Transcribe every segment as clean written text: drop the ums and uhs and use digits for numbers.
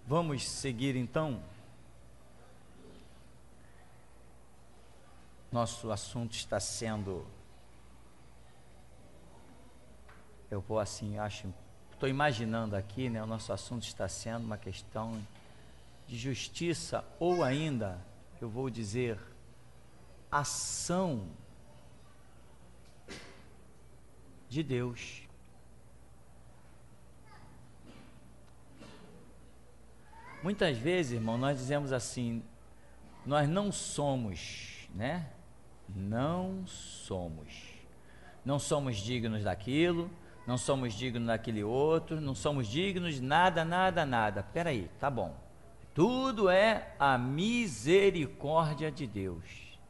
Vamos seguir então. Nosso assunto está sendo, eu vou assim, estou imaginando aqui, né? O nosso assunto está sendo uma questão de justiça, ou ainda, eu vou dizer, ação de Deus. Muitas vezes, irmão, nós dizemos assim, nós não somos, né? Não somos dignos daquilo, não somos dignos daquele outro, não somos dignos de nada. Espera aí, tá bom. Tudo é a misericórdia de Deus.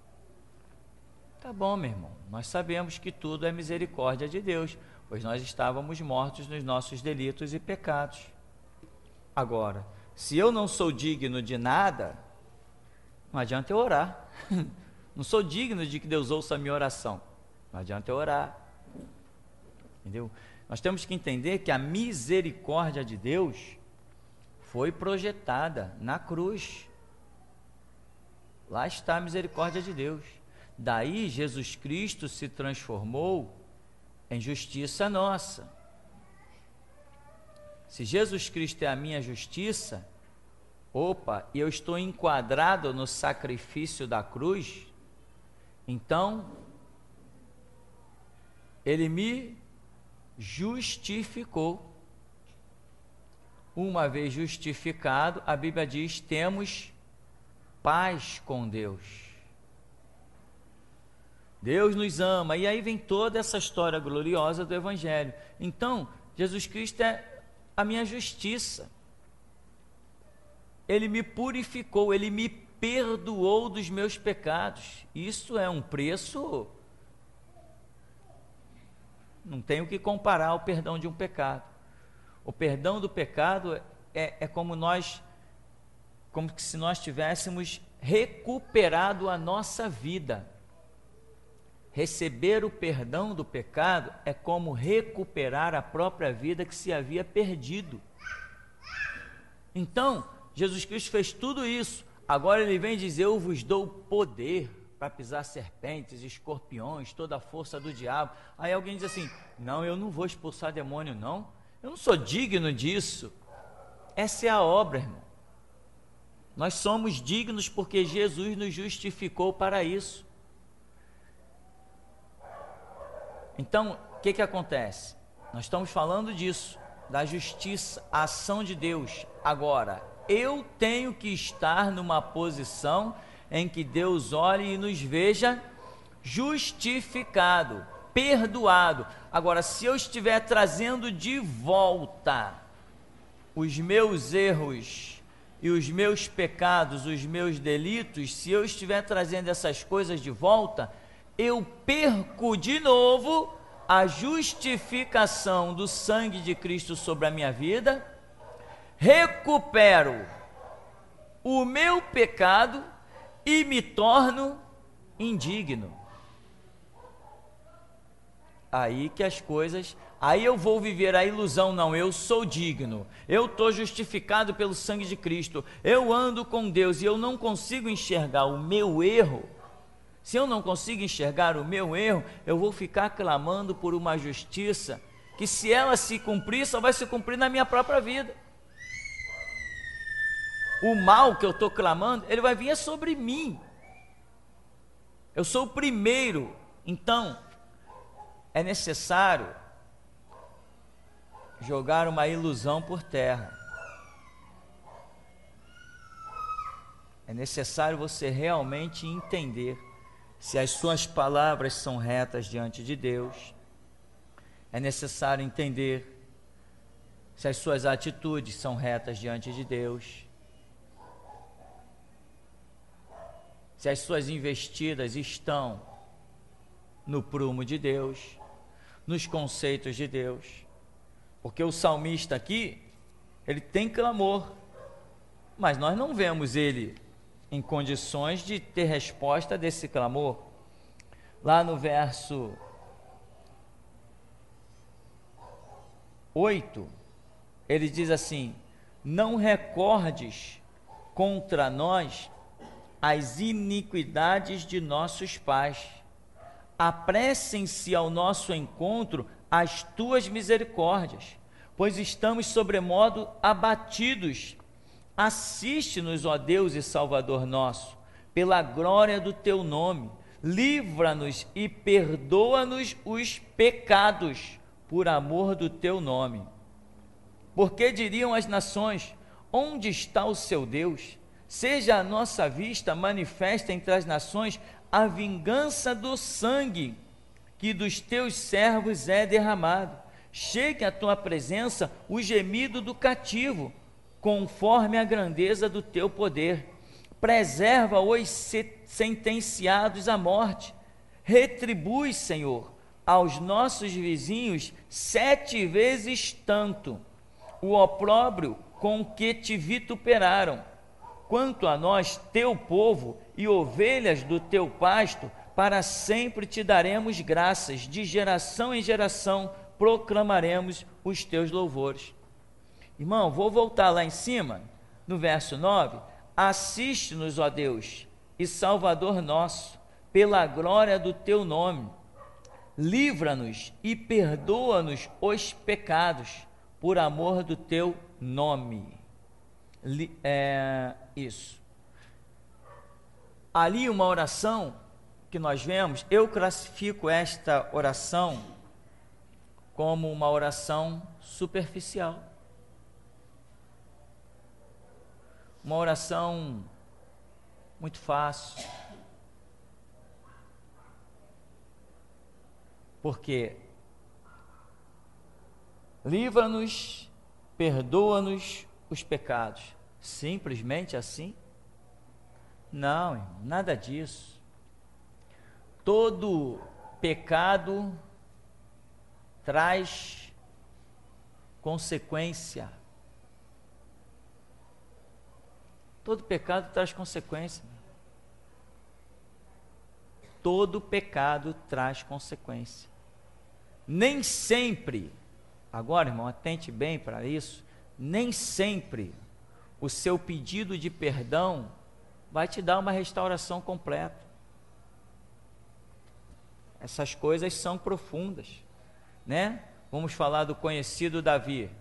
Tá bom, meu irmão, nós sabemos que tudo é misericórdia de Deus, pois nós estávamos mortos nos nossos delitos e pecados. Agora, se eu não sou digno de nada, não adianta eu orar. Não sou digno de que Deus ouça a minha oração. Não adianta eu orar. Entendeu? Nós temos que entender que a misericórdia de Deus foi projetada na cruz. Lá está a misericórdia de Deus. Daí Jesus Cristo se transformou em justiça nossa. Se Jesus Cristo é a minha justiça, e eu estou enquadrado no sacrifício da cruz, então Ele me justificou. Uma vez justificado, a Bíblia diz, temos paz com Deus. Deus nos ama, e aí vem toda essa história gloriosa do Evangelho. Então, Jesus Cristo é a minha justiça. Ele me purificou, Ele me perdoou dos meus pecados. Isso é um preço, não tenho que comparar ao perdão de um pecado. O perdão do pecado é como se nós tivéssemos recuperado a nossa vida. Receber o perdão do pecado é como recuperar a própria vida que se havia perdido. Então, Jesus Cristo fez tudo isso. Agora Ele vem dizer, eu vos dou poder para pisar serpentes, escorpiões, toda a força do diabo. Aí alguém diz assim, não, eu não vou expulsar demônio não, eu não sou digno disso. Essa é a obra, irmão. Nós somos dignos porque Jesus nos justificou para isso. Então, o que acontece? Nós estamos falando disso, da justiça, a ação de Deus. Agora, eu tenho que estar numa posição em que Deus olhe e nos veja justificado, perdoado. Agora, se eu estiver trazendo de volta os meus erros e os meus pecados, os meus delitos, se eu estiver trazendo essas coisas de volta, eu perco de novo a justificação do sangue de Cristo sobre a minha vida, recupero o meu pecado e me torno indigno. Aí que as coisas, aí eu vou viver a ilusão, não, eu sou digno, eu estou justificado pelo sangue de Cristo, eu ando com Deus e eu não consigo enxergar o meu erro. Se eu não consigo enxergar o meu erro, eu vou ficar clamando por uma justiça que, se ela se cumprir, só vai se cumprir na minha própria vida. O mal que eu estou clamando, ele vai vir sobre mim. Eu sou o primeiro. Então, é necessário jogar uma ilusão por terra. É necessário você realmente entender se as suas palavras são retas diante de Deus. É necessário entender se as suas atitudes são retas diante de Deus. Se as suas investidas estão no prumo de Deus, nos conceitos de Deus. Porque o salmista aqui, ele tem clamor, mas nós não vemos ele em condições de ter resposta desse clamor. Lá no verso 8, ele diz assim: não recordes contra nós as iniquidades de nossos pais. Apressem-se ao nosso encontro as tuas misericórdias, pois estamos sobremodo abatidos. Assiste-nos, ó Deus e Salvador nosso, pela glória do teu nome. Livra-nos e perdoa-nos os pecados, por amor do teu nome. Porque diriam as nações: onde está o seu Deus? Seja a nossa vista manifesta entre as nações a vingança do sangue que dos teus servos é derramado. Chegue à tua presença o gemido do cativo, conforme a grandeza do teu poder. Preserva os sentenciados à morte. Retribui, Senhor, aos nossos vizinhos 7 vezes tanto o opróbrio com que te vituperaram. Quanto a nós, teu povo e ovelhas do teu pasto, para sempre te daremos graças, de geração em geração proclamaremos os teus louvores. Irmão, vou voltar lá em cima, no verso 9. Assiste-nos, ó Deus, e Salvador nosso, pela glória do teu nome. Livra-nos e perdoa-nos os pecados, por amor do teu nome. Isso. Ali uma oração que nós vemos, eu classifico esta oração como uma oração superficial. Uma oração muito fácil. Porque livra-nos, perdoa-nos os pecados. Simplesmente assim? Não, irmão, nada disso. Todo pecado traz consequência. Todo pecado traz consequência. Todo pecado traz consequência. Nem sempre, agora, irmão, atente bem para isso, nem sempre o seu pedido de perdão vai te dar uma restauração completa. Essas coisas são profundas, né? Vamos falar do conhecido Davi.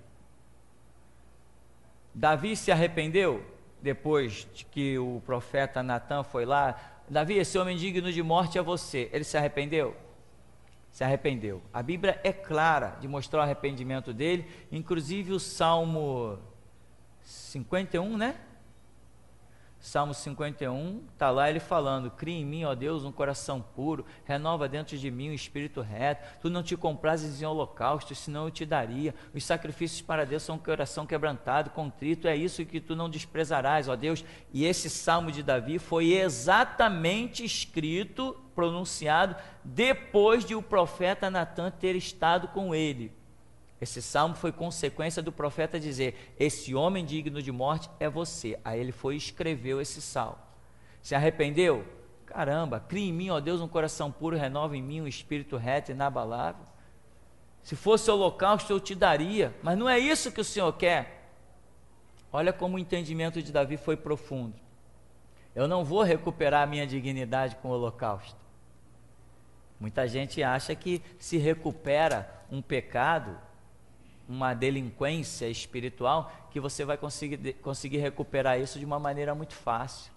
Davi se arrependeu depois de que o profeta Natã foi lá. Davi, esse homem digno de morte é você. Ele se arrependeu? Se arrependeu. A Bíblia é clara de mostrar o arrependimento dele, inclusive o Salmo 51, né? Salmo 51, está lá ele falando: cria em mim, ó Deus, um coração puro, renova dentro de mim um espírito reto, tu não te comprases em holocausto, senão eu te daria, os sacrifícios para Deus são um coração quebrantado, contrito, é isso que tu não desprezarás, ó Deus. E esse Salmo de Davi foi exatamente escrito, pronunciado, depois de o profeta Natã ter estado com ele. Esse salmo foi consequência do profeta dizer: esse homem digno de morte é você. Aí ele foi e escreveu esse salmo. Se arrependeu? Caramba, cria em mim, ó Deus, um coração puro, renova em mim um espírito reto e inabalável. Se fosse holocausto eu te daria, mas não é isso que o Senhor quer. Olha como o entendimento de Davi foi profundo. Eu não vou recuperar a minha dignidade com o holocausto. Muita gente acha que se recupera um pecado, uma delinquência espiritual, que você vai conseguir recuperar isso de uma maneira muito fácil.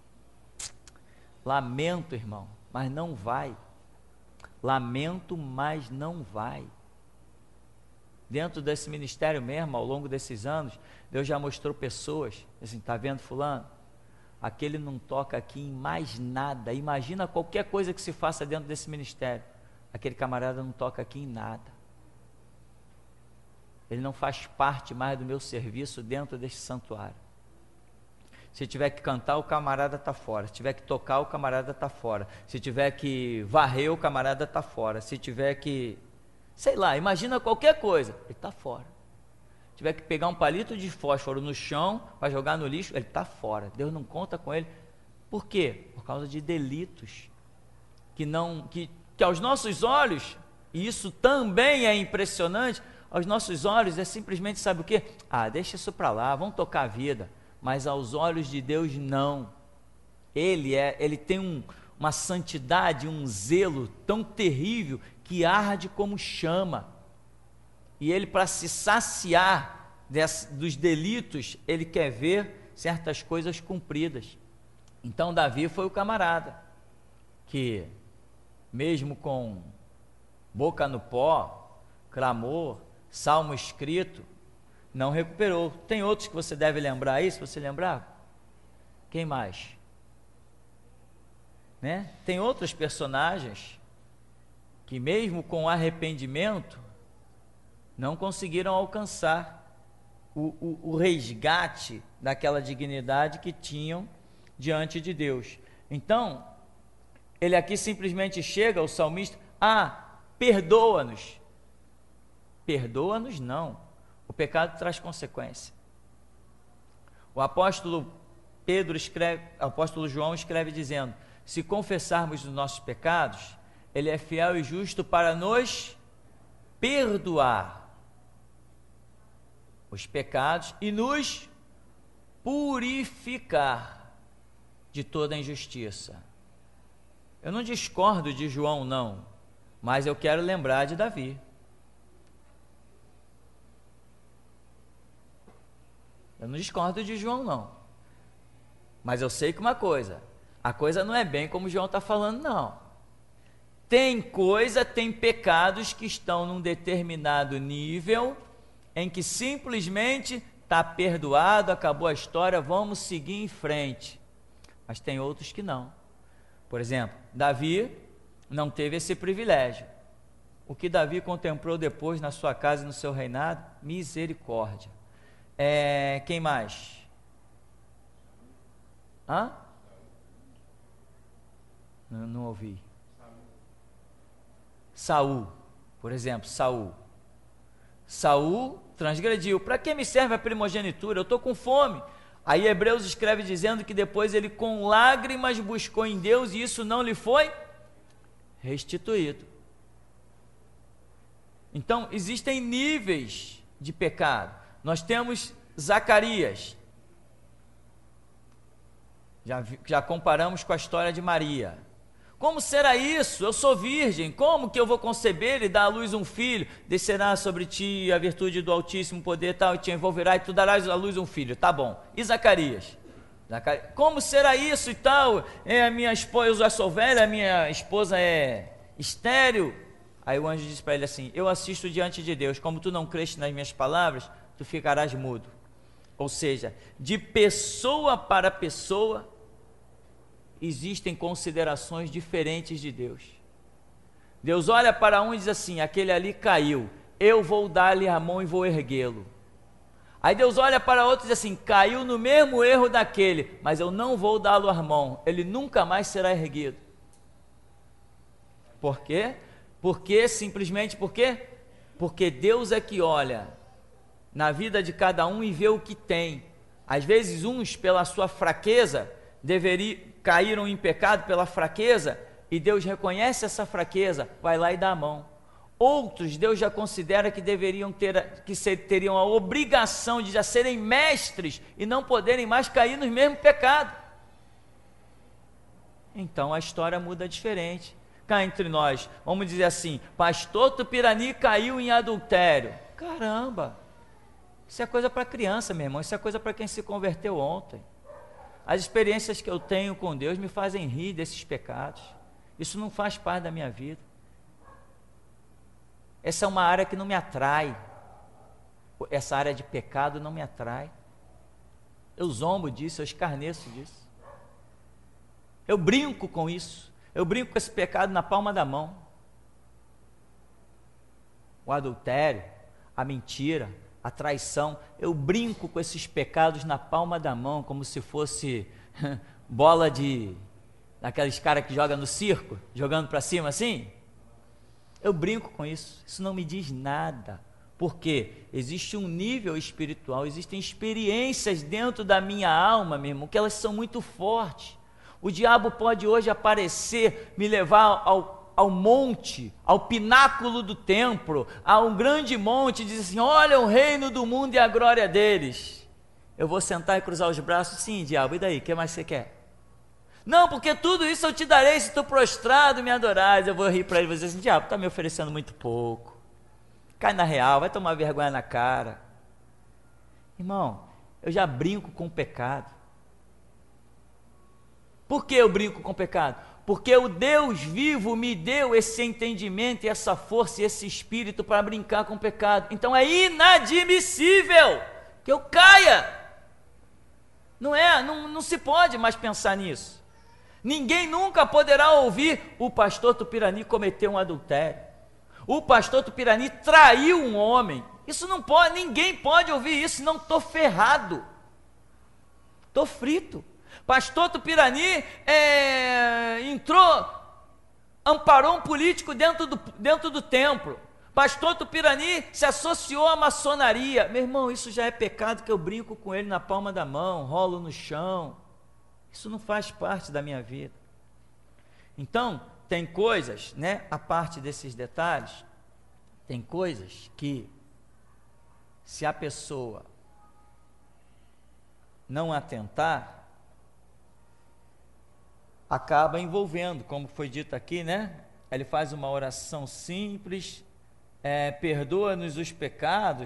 Lamento, irmão, mas não vai. Lamento, mas não vai. Dentro desse ministério mesmo, ao longo desses anos, Deus já mostrou pessoas, assim, tá vendo fulano? Aquele não toca aqui em mais nada. Imagina qualquer coisa que se faça dentro desse ministério. Aquele camarada não toca aqui em nada. Ele não faz parte mais do meu serviço dentro deste santuário. Se tiver que cantar, o camarada está fora. Se tiver que tocar, o camarada está fora. Se tiver que varrer, o camarada está fora. Se tiver que, sei lá, imagina qualquer coisa, ele está fora. Se tiver que pegar um palito de fósforo no chão para jogar no lixo, ele está fora. Deus não conta com ele. Por quê? Por causa de delitos que aos nossos olhos, e isso também é impressionante, Aos nossos olhos é simplesmente, sabe o quê? Ah, deixa isso para lá, vamos tocar a vida. Mas aos olhos de Deus, não. Ele tem uma santidade, um zelo tão terrível que arde como chama. E ele, para se saciar dos delitos, ele quer ver certas coisas cumpridas. Então Davi foi o camarada que, mesmo com boca no pó, clamor, salmo escrito, não recuperou. Tem outros que você deve lembrar aí, se você lembrar? Quem mais? Né? Tem outros personagens que, mesmo com arrependimento, não conseguiram alcançar o resgate daquela dignidade que tinham diante de Deus. Então, ele aqui simplesmente chega, o salmista, perdoa-nos. Perdoa-nos não, o pecado traz consequência. O apóstolo João escreve dizendo: se confessarmos os nossos pecados, ele é fiel e justo para nos perdoar os pecados e nos purificar de toda injustiça. Eu não discordo de João, não, mas eu quero lembrar de Davi. Eu não discordo de João, não, mas eu sei que uma coisa, a coisa não é bem como João está falando, não. Tem pecados que estão num determinado nível, em que simplesmente está perdoado, acabou a história, vamos seguir em frente. Mas tem outros que não. Por exemplo, Davi não teve esse privilégio. O que Davi contemplou depois na sua casa e no seu reinado? Misericórdia. Quem mais? Não ouvi. Saul, por exemplo, Saul transgrediu. Para que me serve a primogenitura? Eu estou com fome. Aí Hebreus escreve dizendo que depois ele com lágrimas buscou em Deus e isso não lhe foi restituído. Então existem níveis de pecado. Nós temos Zacarias, já comparamos com a história de Maria. Como será isso? Eu sou virgem, como que eu vou conceber e dar à luz um filho? Descerá sobre ti a virtude do Altíssimo poder tal, e te envolverá, e tu darás à luz um filho. Tá bom. E Zacarias? Como será isso e tal? A minha esposa, eu já sou velha, a minha esposa é estéril. Aí o anjo disse para ele assim: eu assisto diante de Deus, como tu não creste nas minhas palavras, tu ficarás mudo. Ou seja, de pessoa para pessoa, existem considerações diferentes de Deus. Deus olha para um e diz assim: aquele ali caiu, eu vou dar-lhe a mão e vou erguê-lo. Aí Deus olha para outro e diz assim: caiu no mesmo erro daquele, mas eu não vou dá-lo a mão, ele nunca mais será erguido. Por quê? Simplesmente por quê? Porque Deus é que olha na vida de cada um e vê o que tem. Às vezes uns, pela sua fraqueza, caíram em pecado pela fraqueza, e Deus reconhece essa fraqueza, vai lá e dá a mão. Outros, Deus já considera que teriam a obrigação de já serem mestres e não poderem mais cair no mesmo pecado. Então a história muda diferente. Cá entre nós, vamos dizer assim: pastor Tupirani caiu em adultério. Caramba, isso é coisa para criança, meu irmão, isso é coisa para quem se converteu ontem. As experiências que eu tenho com Deus me fazem rir desses pecados. Isso não faz parte da minha vida. Essa é uma área que não me atrai. Essa área de pecado não me atrai. Eu zombo disso, eu escarneço disso. Eu brinco com isso. Eu brinco com esse pecado na palma da mão. O adultério, a mentira, a traição, eu brinco com esses pecados na palma da mão, como se fosse bola daqueles caras que jogam no circo, jogando para cima assim. Eu brinco com isso, isso não me diz nada, porque existe um nível espiritual, existem experiências dentro da minha alma, meu irmão, que elas são muito fortes. O diabo pode hoje aparecer, me levar ao monte, ao pináculo do templo, a um grande monte, e diz assim: olha o reino do mundo e a glória deles. Eu vou sentar e cruzar os braços? Sim, diabo, e daí? O que mais você quer? Não, porque tudo isso eu te darei se tu prostrado me adorares. Eu vou rir para ele e vou dizer assim: diabo, está me oferecendo muito pouco. Cai na real, vai tomar vergonha na cara. Irmão, eu já brinco com o pecado. Por que eu brinco com o pecado? Porque o Deus vivo me deu esse entendimento, e essa força e esse espírito para brincar com o pecado. Então é inadmissível que eu caia. Não se pode mais pensar nisso. Ninguém nunca poderá ouvir: o pastor Tupirani cometeu um adultério, o pastor Tupirani traiu um homem. Isso não pode, ninguém pode ouvir isso, senão estou ferrado, estou frito. Pastor Tupirani amparou um político dentro do templo. Pastor Tupirani se associou à maçonaria. Meu irmão, isso já é pecado, que eu brinco com ele na palma da mão, rolo no chão. Isso não faz parte da minha vida. Então, tem coisas, né, a parte desses detalhes, tem coisas que, se a pessoa não atentar, acaba envolvendo, como foi dito aqui, né? Ele faz uma oração simples: perdoa-nos os pecados,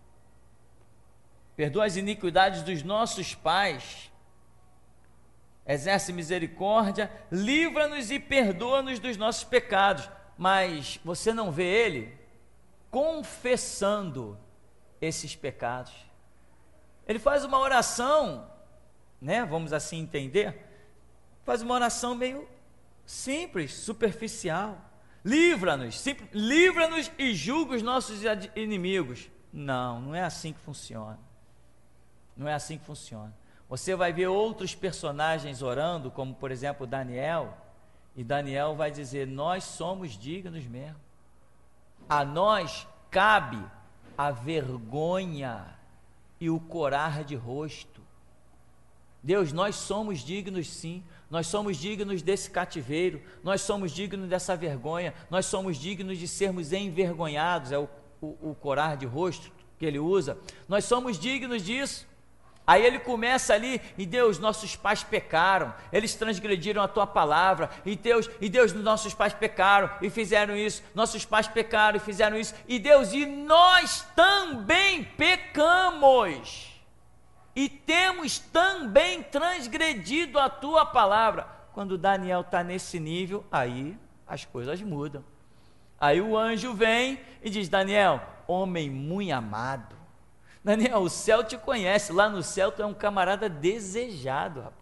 perdoa as iniquidades dos nossos pais, exerce misericórdia, livra-nos e perdoa-nos dos nossos pecados. Mas você não vê ele confessando esses pecados. Ele faz uma oração, né? Vamos assim entender, faz uma oração meio simples, superficial. Livra-nos e julga os nossos inimigos. Não é assim que funciona. Não é assim que funciona. Você vai ver outros personagens orando, como por exemplo Daniel, e Daniel vai dizer: nós somos dignos mesmo. A nós cabe a vergonha e o corar de rosto. Deus, nós somos dignos sim, nós somos dignos desse cativeiro, nós somos dignos dessa vergonha, nós somos dignos de sermos envergonhados, é o corar de rosto que ele usa, nós somos dignos disso. Aí ele começa ali: e Deus, nossos pais pecaram, eles transgrediram a tua palavra, e Deus, nossos pais pecaram e fizeram isso, nossos pais pecaram e fizeram isso, e Deus, e nós também pecamos, e temos também transgredido a tua palavra. Quando Daniel está nesse nível, aí as coisas mudam. Aí o anjo vem e diz: Daniel, homem muito amado, Daniel, o céu te conhece, lá no céu tu é um camarada desejado, rapaz.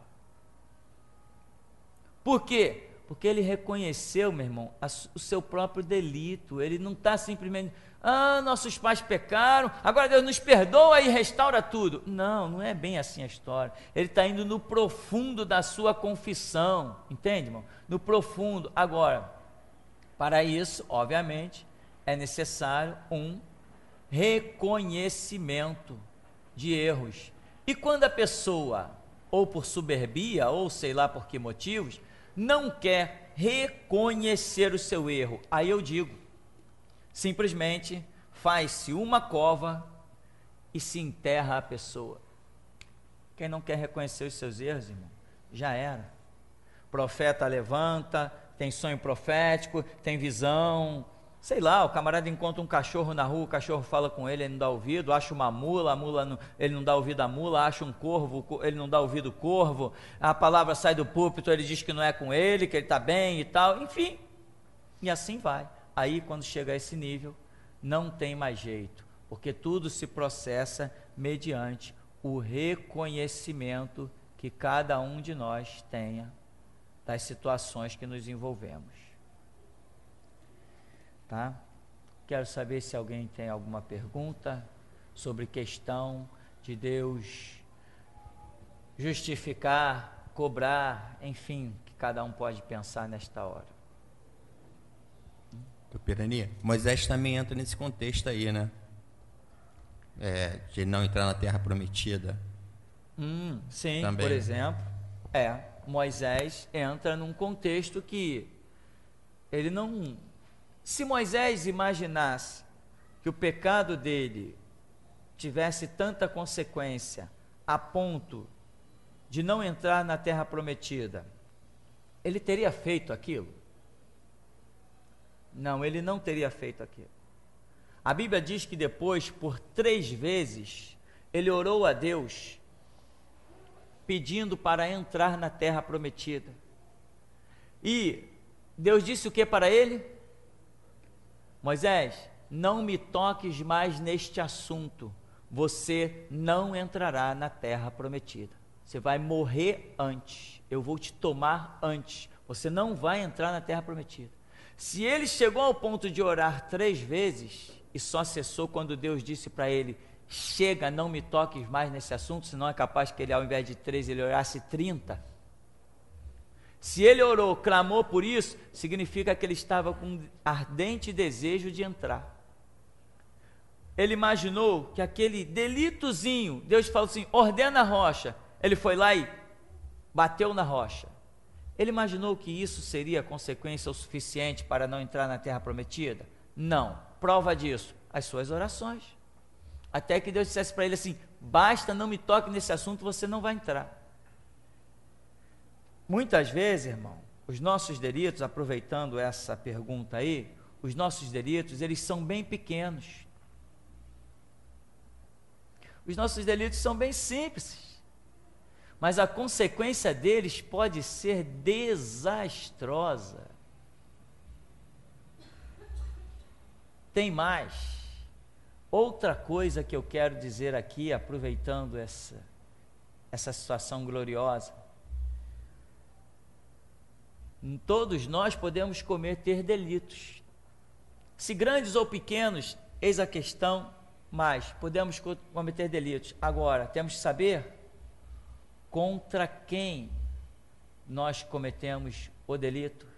Por quê? Porque ele reconheceu, meu irmão, o seu próprio delito. Ele não está simplesmente: nossos pais pecaram, agora Deus nos perdoa e restaura tudo. Não é bem assim a história. Ele está indo no profundo da sua confissão, entende, irmão? No profundo. Agora, para isso, obviamente, é necessário um reconhecimento de erros. E quando a pessoa, ou por soberbia, ou sei lá por que motivos, não quer reconhecer o seu erro, aí eu digo: simplesmente faz-se uma cova e se enterra a pessoa. Quem não quer reconhecer os seus erros, irmão, já era. Profeta levanta, tem sonho profético, tem visão, sei lá, o camarada encontra um cachorro na rua, o cachorro fala com ele, ele não dá ouvido, acha uma mula, a mula não, ele não dá ouvido à mula, acha um corvo, ele não dá ouvido ao corvo, a palavra sai do púlpito, ele diz que não é com ele, que ele está bem e tal, enfim, e assim vai. Aí quando chega a esse nível, não tem mais jeito, porque tudo se processa mediante o reconhecimento que cada um de nós tenha das situações que nos envolvemos. Tá? Quero saber se alguém tem alguma pergunta sobre questão de Deus justificar, cobrar, enfim, que cada um pode pensar nesta hora. Tupirani, Moisés também entra nesse contexto aí, né? De não entrar na terra prometida. Sim, também. Por exemplo, Moisés entra num contexto que ele não... Se Moisés imaginasse que o pecado dele tivesse tanta consequência a ponto de não entrar na terra prometida, ele teria feito aquilo? Não, ele não teria feito aquilo. A Bíblia diz que depois, por 3 vezes, ele orou a Deus, pedindo para entrar na terra prometida. E Deus disse o que para ele? Moisés, não me toques mais neste assunto, você não entrará na terra prometida. Você vai morrer antes, eu vou te tomar antes, você não vai entrar na terra prometida. Se ele chegou ao ponto de orar 3 vezes, e só cessou quando Deus disse para ele, chega, não me toques mais nesse assunto, senão é capaz que ele, ao invés de 3, ele orasse 30. Se ele orou, clamou por isso, significa que ele estava com um ardente desejo de entrar. Ele imaginou que aquele delitozinho, Deus falou assim, ordena a rocha, ele foi lá e bateu na rocha. Ele imaginou que isso seria consequência o suficiente para não entrar na terra prometida? Não. Prova disso, as suas orações. Até que Deus dissesse para ele assim, basta, não me toque nesse assunto, você não vai entrar. Muitas vezes, irmão, os nossos delitos, aproveitando essa pergunta aí, os nossos delitos, eles são bem pequenos. Os nossos delitos são bem simples, mas a consequência deles pode ser desastrosa. Tem mais. Outra coisa que eu quero dizer aqui, aproveitando essa situação gloriosa. Todos nós podemos cometer delitos. Se grandes ou pequenos, eis a questão, mas podemos cometer delitos. Agora, temos que saber contra quem nós cometemos o delito.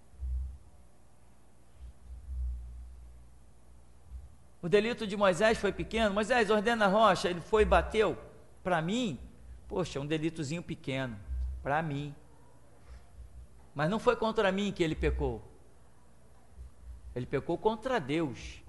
O delito de Moisés foi pequeno. Moisés, ordena a rocha, ele foi e bateu. Para mim, poxa, um delitozinho pequeno, para mim. Mas não foi contra mim que ele pecou. Ele pecou contra Deus.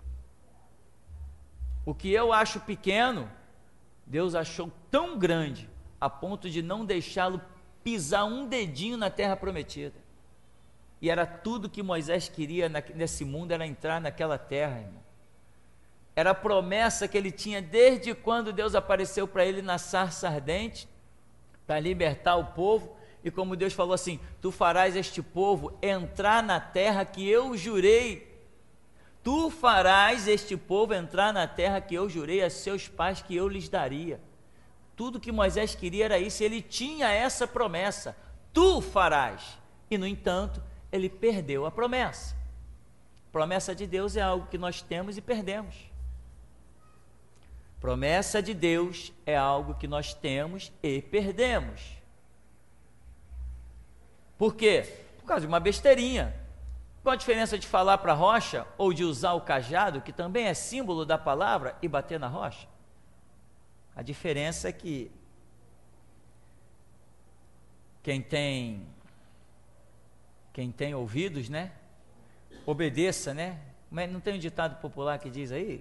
O que eu acho pequeno, Deus achou tão grande, a ponto de não deixá-lo pisar um dedinho na terra prometida. E era tudo que Moisés queria nesse mundo, era entrar naquela terra, irmão. Era a promessa que ele tinha desde quando Deus apareceu para ele na sarça ardente, para libertar o povo. E como Deus falou assim, tu farás este povo entrar na terra que eu jurei. Tu farás este povo entrar na terra que eu jurei a seus pais que eu lhes daria. Tudo que Moisés queria era isso, ele tinha essa promessa, tu farás. E no entanto, ele perdeu a promessa. Promessa de Deus é algo que nós temos e perdemos. Promessa de Deus é algo que nós temos e perdemos. Por quê? Por causa de uma besteirinha. Qual a diferença de falar para a rocha ou de usar o cajado, que também é símbolo da palavra, e bater na rocha? A diferença é que quem tem ouvidos, né? Obedeça, né? Mas não tem um ditado popular que diz aí?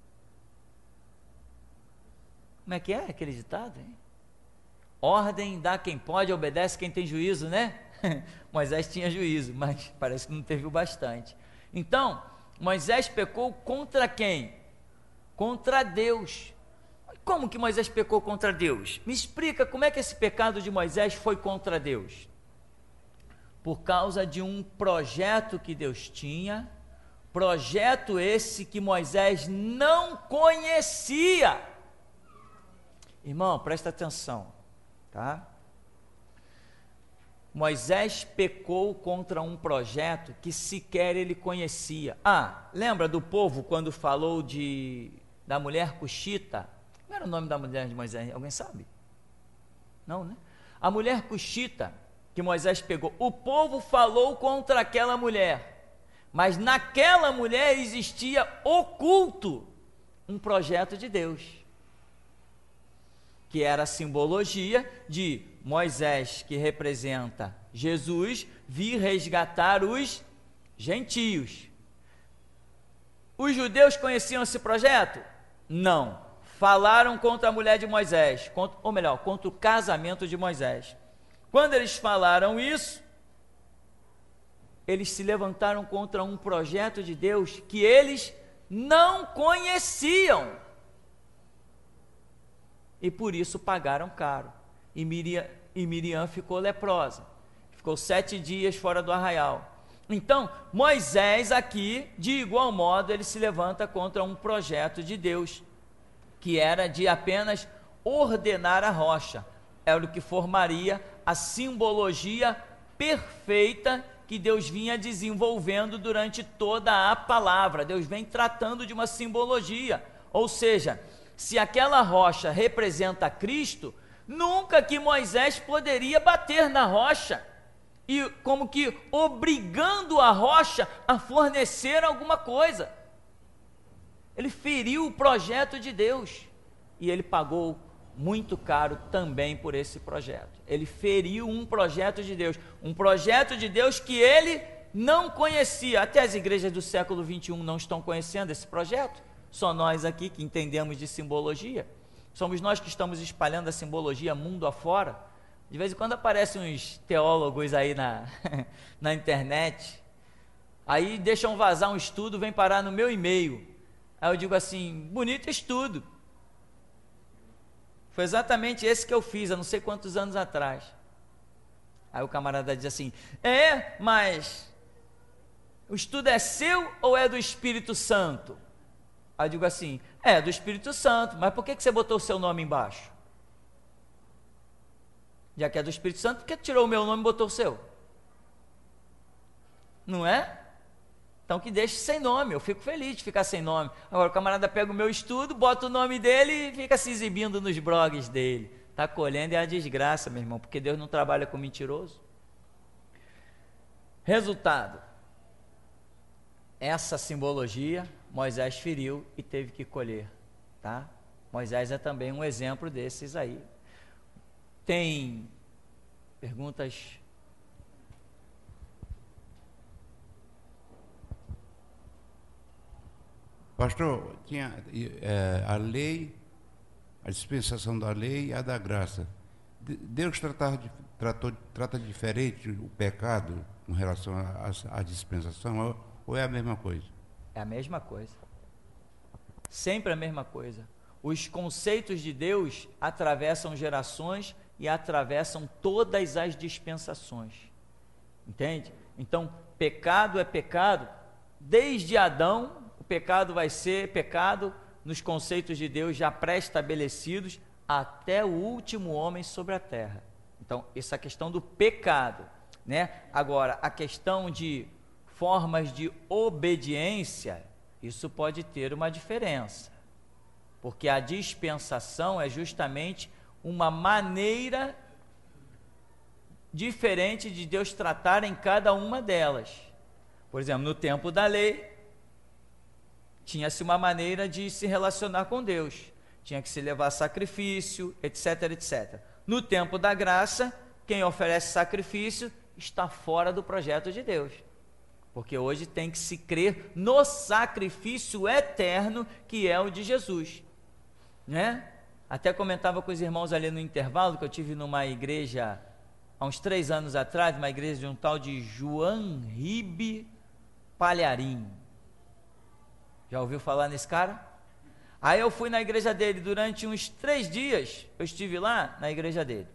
Como é que é aquele ditado, hein? Ordem dá quem pode, obedece quem tem juízo, né? Moisés tinha juízo, mas parece que não teve o bastante. Então, Moisés pecou contra quem? Contra Deus. Como que Moisés pecou contra Deus? Me explica como é que esse pecado de Moisés foi contra Deus. Por causa de um projeto que Deus tinha, projeto esse que Moisés não conhecia. Irmão, presta atenção, tá? Moisés pecou contra um projeto que sequer ele conhecia. Lembra do povo quando falou da mulher cuxita? Qual era o nome da mulher de Moisés? Alguém sabe? Não, né? A mulher cuxita que Moisés pegou, o povo falou contra aquela mulher, mas naquela mulher existia oculto um projeto de Deus, que era a simbologia de Moisés, que representa Jesus, vir resgatar os gentios. Os judeus conheciam esse projeto? Não. Falaram contra a mulher de Moisés, ou melhor, contra o casamento de Moisés. Quando eles falaram isso, eles se levantaram contra um projeto de Deus que eles não conheciam. E por isso pagaram caro. E Miriam ficou leprosa. Ficou 7 dias fora do arraial. Então, Moisés aqui, de igual modo, ele se levanta contra um projeto de Deus, que era de apenas ordenar a rocha. Era o que formaria a simbologia perfeita que Deus vinha desenvolvendo durante toda a palavra. Deus vem tratando de uma simbologia, ou seja, se aquela rocha representa Cristo, nunca que Moisés poderia bater na rocha, e como que obrigando a rocha a fornecer alguma coisa. Ele feriu o projeto de Deus, e ele pagou muito caro também por esse projeto. Ele feriu um projeto de Deus que ele não conhecia. Até as igrejas do século 21 não estão conhecendo esse projeto. Só nós aqui que entendemos de simbologia. Somos nós que estamos espalhando a simbologia mundo afora. De vez em quando aparecem uns teólogos aí na internet, aí deixam vazar um estudo, vem parar no meu e-mail. Aí eu digo assim, bonito estudo. Foi exatamente esse que eu fiz, há não sei quantos anos atrás. Aí o camarada diz assim, mas o estudo é seu ou é do Espírito Santo? Aí eu digo assim, é do Espírito Santo, mas por que você botou o seu nome embaixo? Já que é do Espírito Santo, por que tirou o meu nome e botou o seu? Não é? Então que deixe sem nome, eu fico feliz de ficar sem nome. Agora o camarada pega o meu estudo, bota o nome dele e fica se exibindo nos blogs dele. Está colhendo é a desgraça, meu irmão, porque Deus não trabalha com mentiroso. Resultado, essa simbologia Moisés feriu e teve que colher, tá? Moisés é também um exemplo desses aí. Tem perguntas? Pastor, tinha a lei, a dispensação da lei e a da graça. Deus trata diferente o pecado com relação à dispensação, ou é a mesma coisa? É a mesma coisa. Sempre a mesma coisa. Os conceitos de Deus atravessam gerações e atravessam todas as dispensações. Entende? Então, pecado é pecado. Desde Adão, o pecado vai ser pecado nos conceitos de Deus já pré-estabelecidos até o último homem sobre a terra. Então, essa questão do pecado, né? Agora, a questão de formas de obediência, isso pode ter uma diferença, porque a dispensação é justamente uma maneira diferente de Deus tratar em cada uma delas. Por exemplo, no tempo da lei, tinha-se uma maneira de se relacionar com Deus, tinha que se levar sacrifício, etc, etc. No tempo da graça, quem oferece sacrifício está fora do projeto de Deus, porque hoje tem que se crer no sacrifício eterno que é o de Jesus, né? Até comentava com os irmãos ali no intervalo, que eu tive numa igreja há uns 3 anos atrás, uma igreja de um tal de João Ribe Palharim. Já ouviu falar nesse cara? Aí eu fui na igreja dele durante uns 3 dias, eu estive lá na igreja dele.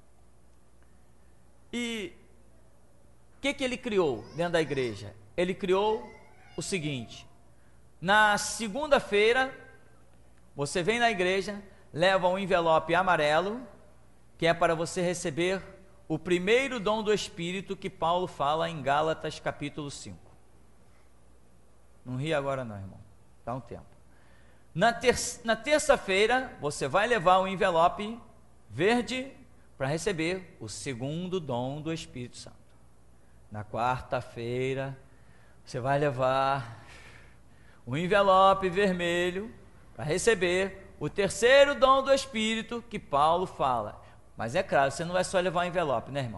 E o que ele criou dentro da igreja? Ele criou o seguinte: na segunda-feira, você vem na igreja, leva um envelope amarelo, que é para você receber o primeiro dom do Espírito que Paulo fala em Gálatas capítulo 5. Não ri agora não, irmão, dá um tempo. Na terça-feira, você vai levar um envelope verde para receber o segundo dom do Espírito Santo. Na quarta-feira, você vai levar um envelope vermelho para receber o terceiro dom do Espírito que Paulo fala. Mas é claro, você não vai só levar um envelope, né, irmão?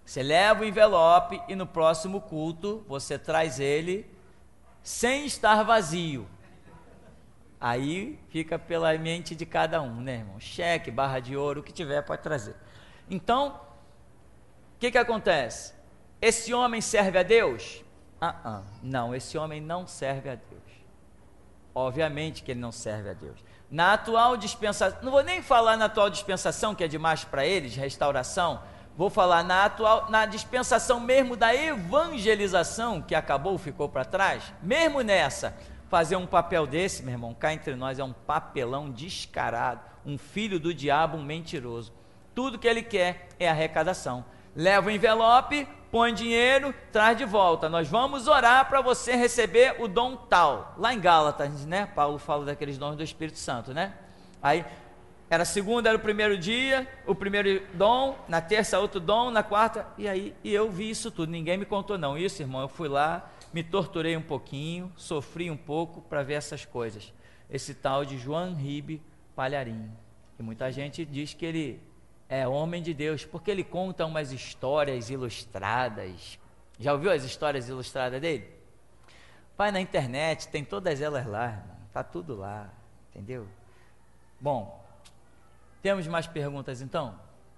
Você leva o envelope e no próximo culto você traz ele sem estar vazio. Aí fica pela mente de cada um, né, irmão? Cheque, barra de ouro, o que tiver pode trazer. Então, o que acontece? Esse homem serve a Deus? Não, esse homem não serve a Deus. Obviamente que ele não serve a Deus. Na atual dispensação, não vou nem falar na atual dispensação, que é demais para eles, restauração, vou falar na dispensação mesmo da evangelização, que acabou, ficou para trás, mesmo nessa, fazer um papel desse, meu irmão, cá entre nós, é um papelão descarado, um filho do diabo, um mentiroso. Tudo que ele quer é arrecadação. Leva o envelope, põe dinheiro, traz de volta. Nós vamos orar para você receber o dom tal. Lá em Gálatas, né? Paulo fala daqueles dons do Espírito Santo, né? Aí, era segunda, era o primeiro dia, o primeiro dom, na terça outro dom, na quarta, e eu vi isso tudo. Ninguém me contou não. Isso, irmão, eu fui lá, me torturei um pouquinho, sofri um pouco para ver essas coisas. Esse tal de João Ribe Palharim. E muita gente diz que ele é homem de Deus, porque ele conta umas histórias ilustradas. Já ouviu as histórias ilustradas dele? Vai na internet, tem todas elas lá, irmão. Tá tudo lá, entendeu? Bom, temos mais perguntas então?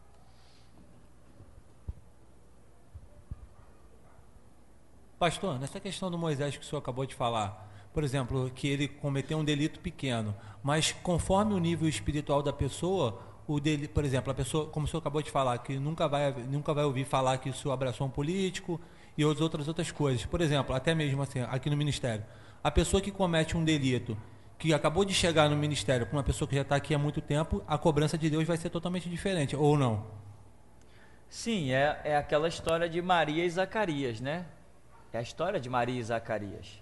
Pastor, nessa questão do Moisés que o senhor acabou de falar, por exemplo, que ele cometeu um delito pequeno, mas conforme o nível espiritual da pessoa, por exemplo, a pessoa, como o senhor acabou de falar, que nunca vai ouvir falar que o senhor abraçou um político e outras coisas. Por exemplo, até mesmo assim, aqui no ministério, a pessoa que comete um delito, que acabou de chegar no ministério, com uma pessoa que já está aqui há muito tempo, a cobrança de Deus vai ser totalmente diferente, ou não? Sim, é aquela história de Maria e Zacarias, né? É a história de Maria e Zacarias.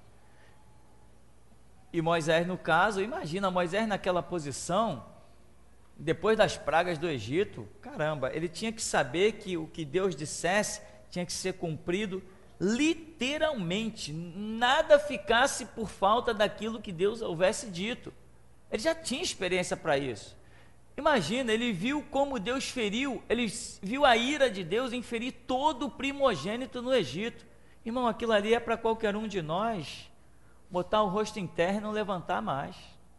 E Moisés, no caso, imagina, Moisés naquela posição, depois das pragas do Egito, caramba, ele tinha que saber que o que Deus dissesse tinha que ser cumprido literalmente, nada ficasse por falta daquilo que Deus houvesse dito. Ele já tinha experiência para isso. Imagina, ele viu como Deus feriu, ele viu a ira de Deus em ferir todo o primogênito no Egito. Irmão, aquilo ali é para qualquer um de nós botar o rosto em terra e não levantar mais.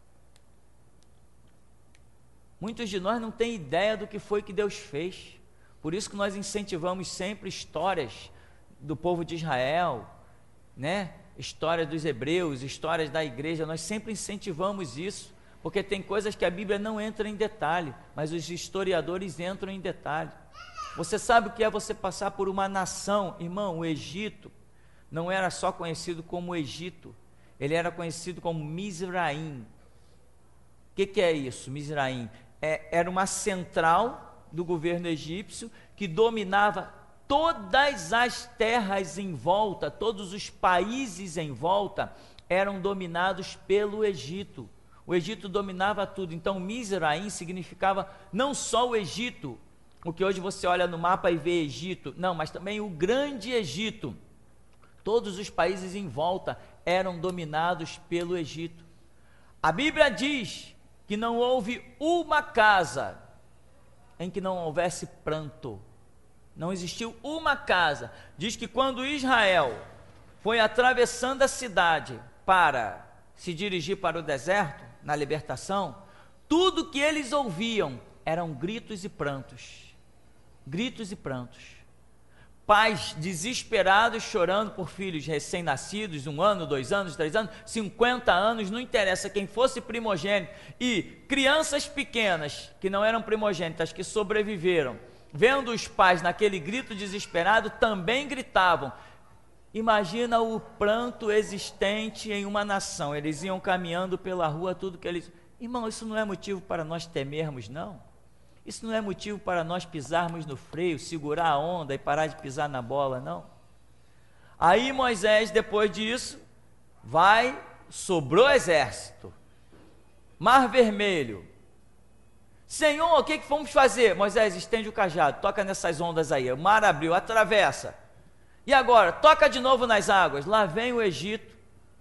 Muitos de nós não têm ideia do que foi que Deus fez. Por isso que nós incentivamos sempre histórias do povo de Israel, né? História dos hebreus, histórias da igreja, nós sempre incentivamos isso, porque tem coisas que a Bíblia não entra em detalhe, mas os historiadores entram em detalhe. Você sabe o que é você passar por uma nação, irmão? O Egito não era só conhecido como Egito, ele era conhecido como Mizraim. O que é isso, Mizraim? Era uma central do governo egípcio que dominava todas as terras em volta, todos os países em volta eram dominados pelo Egito. O Egito dominava tudo. Então Mizraim significava não só o Egito, o que hoje você olha no mapa e vê Egito, não, mas também o grande Egito. Todos os países em volta eram dominados pelo Egito. A Bíblia diz que não houve uma casa em que não houvesse pranto. Não existiu uma casa. Diz que quando Israel foi atravessando a cidade para se dirigir para o deserto, na libertação, tudo que eles ouviam eram gritos e prantos. Gritos e prantos. Pais desesperados chorando por filhos recém-nascidos, 1 ano, 2 anos, 3 anos, 50 anos, não interessa quem fosse primogênito, e crianças pequenas que não eram primogênitas, que sobreviveram, vendo os pais naquele grito desesperado, também gritavam. Imagina o pranto existente em uma nação. Eles iam caminhando pela rua, tudo que eles... Irmão, isso não é motivo para nós temermos, não. Isso não é motivo para nós pisarmos no freio, segurar a onda e parar de pisar na bola, não. Aí Moisés, depois disso, sobrou exército. Mar Vermelho. Senhor, o que vamos fazer? Moisés, estende o cajado, toca nessas ondas aí. O mar abriu, atravessa. E agora, toca de novo nas águas. Lá vem o Egito.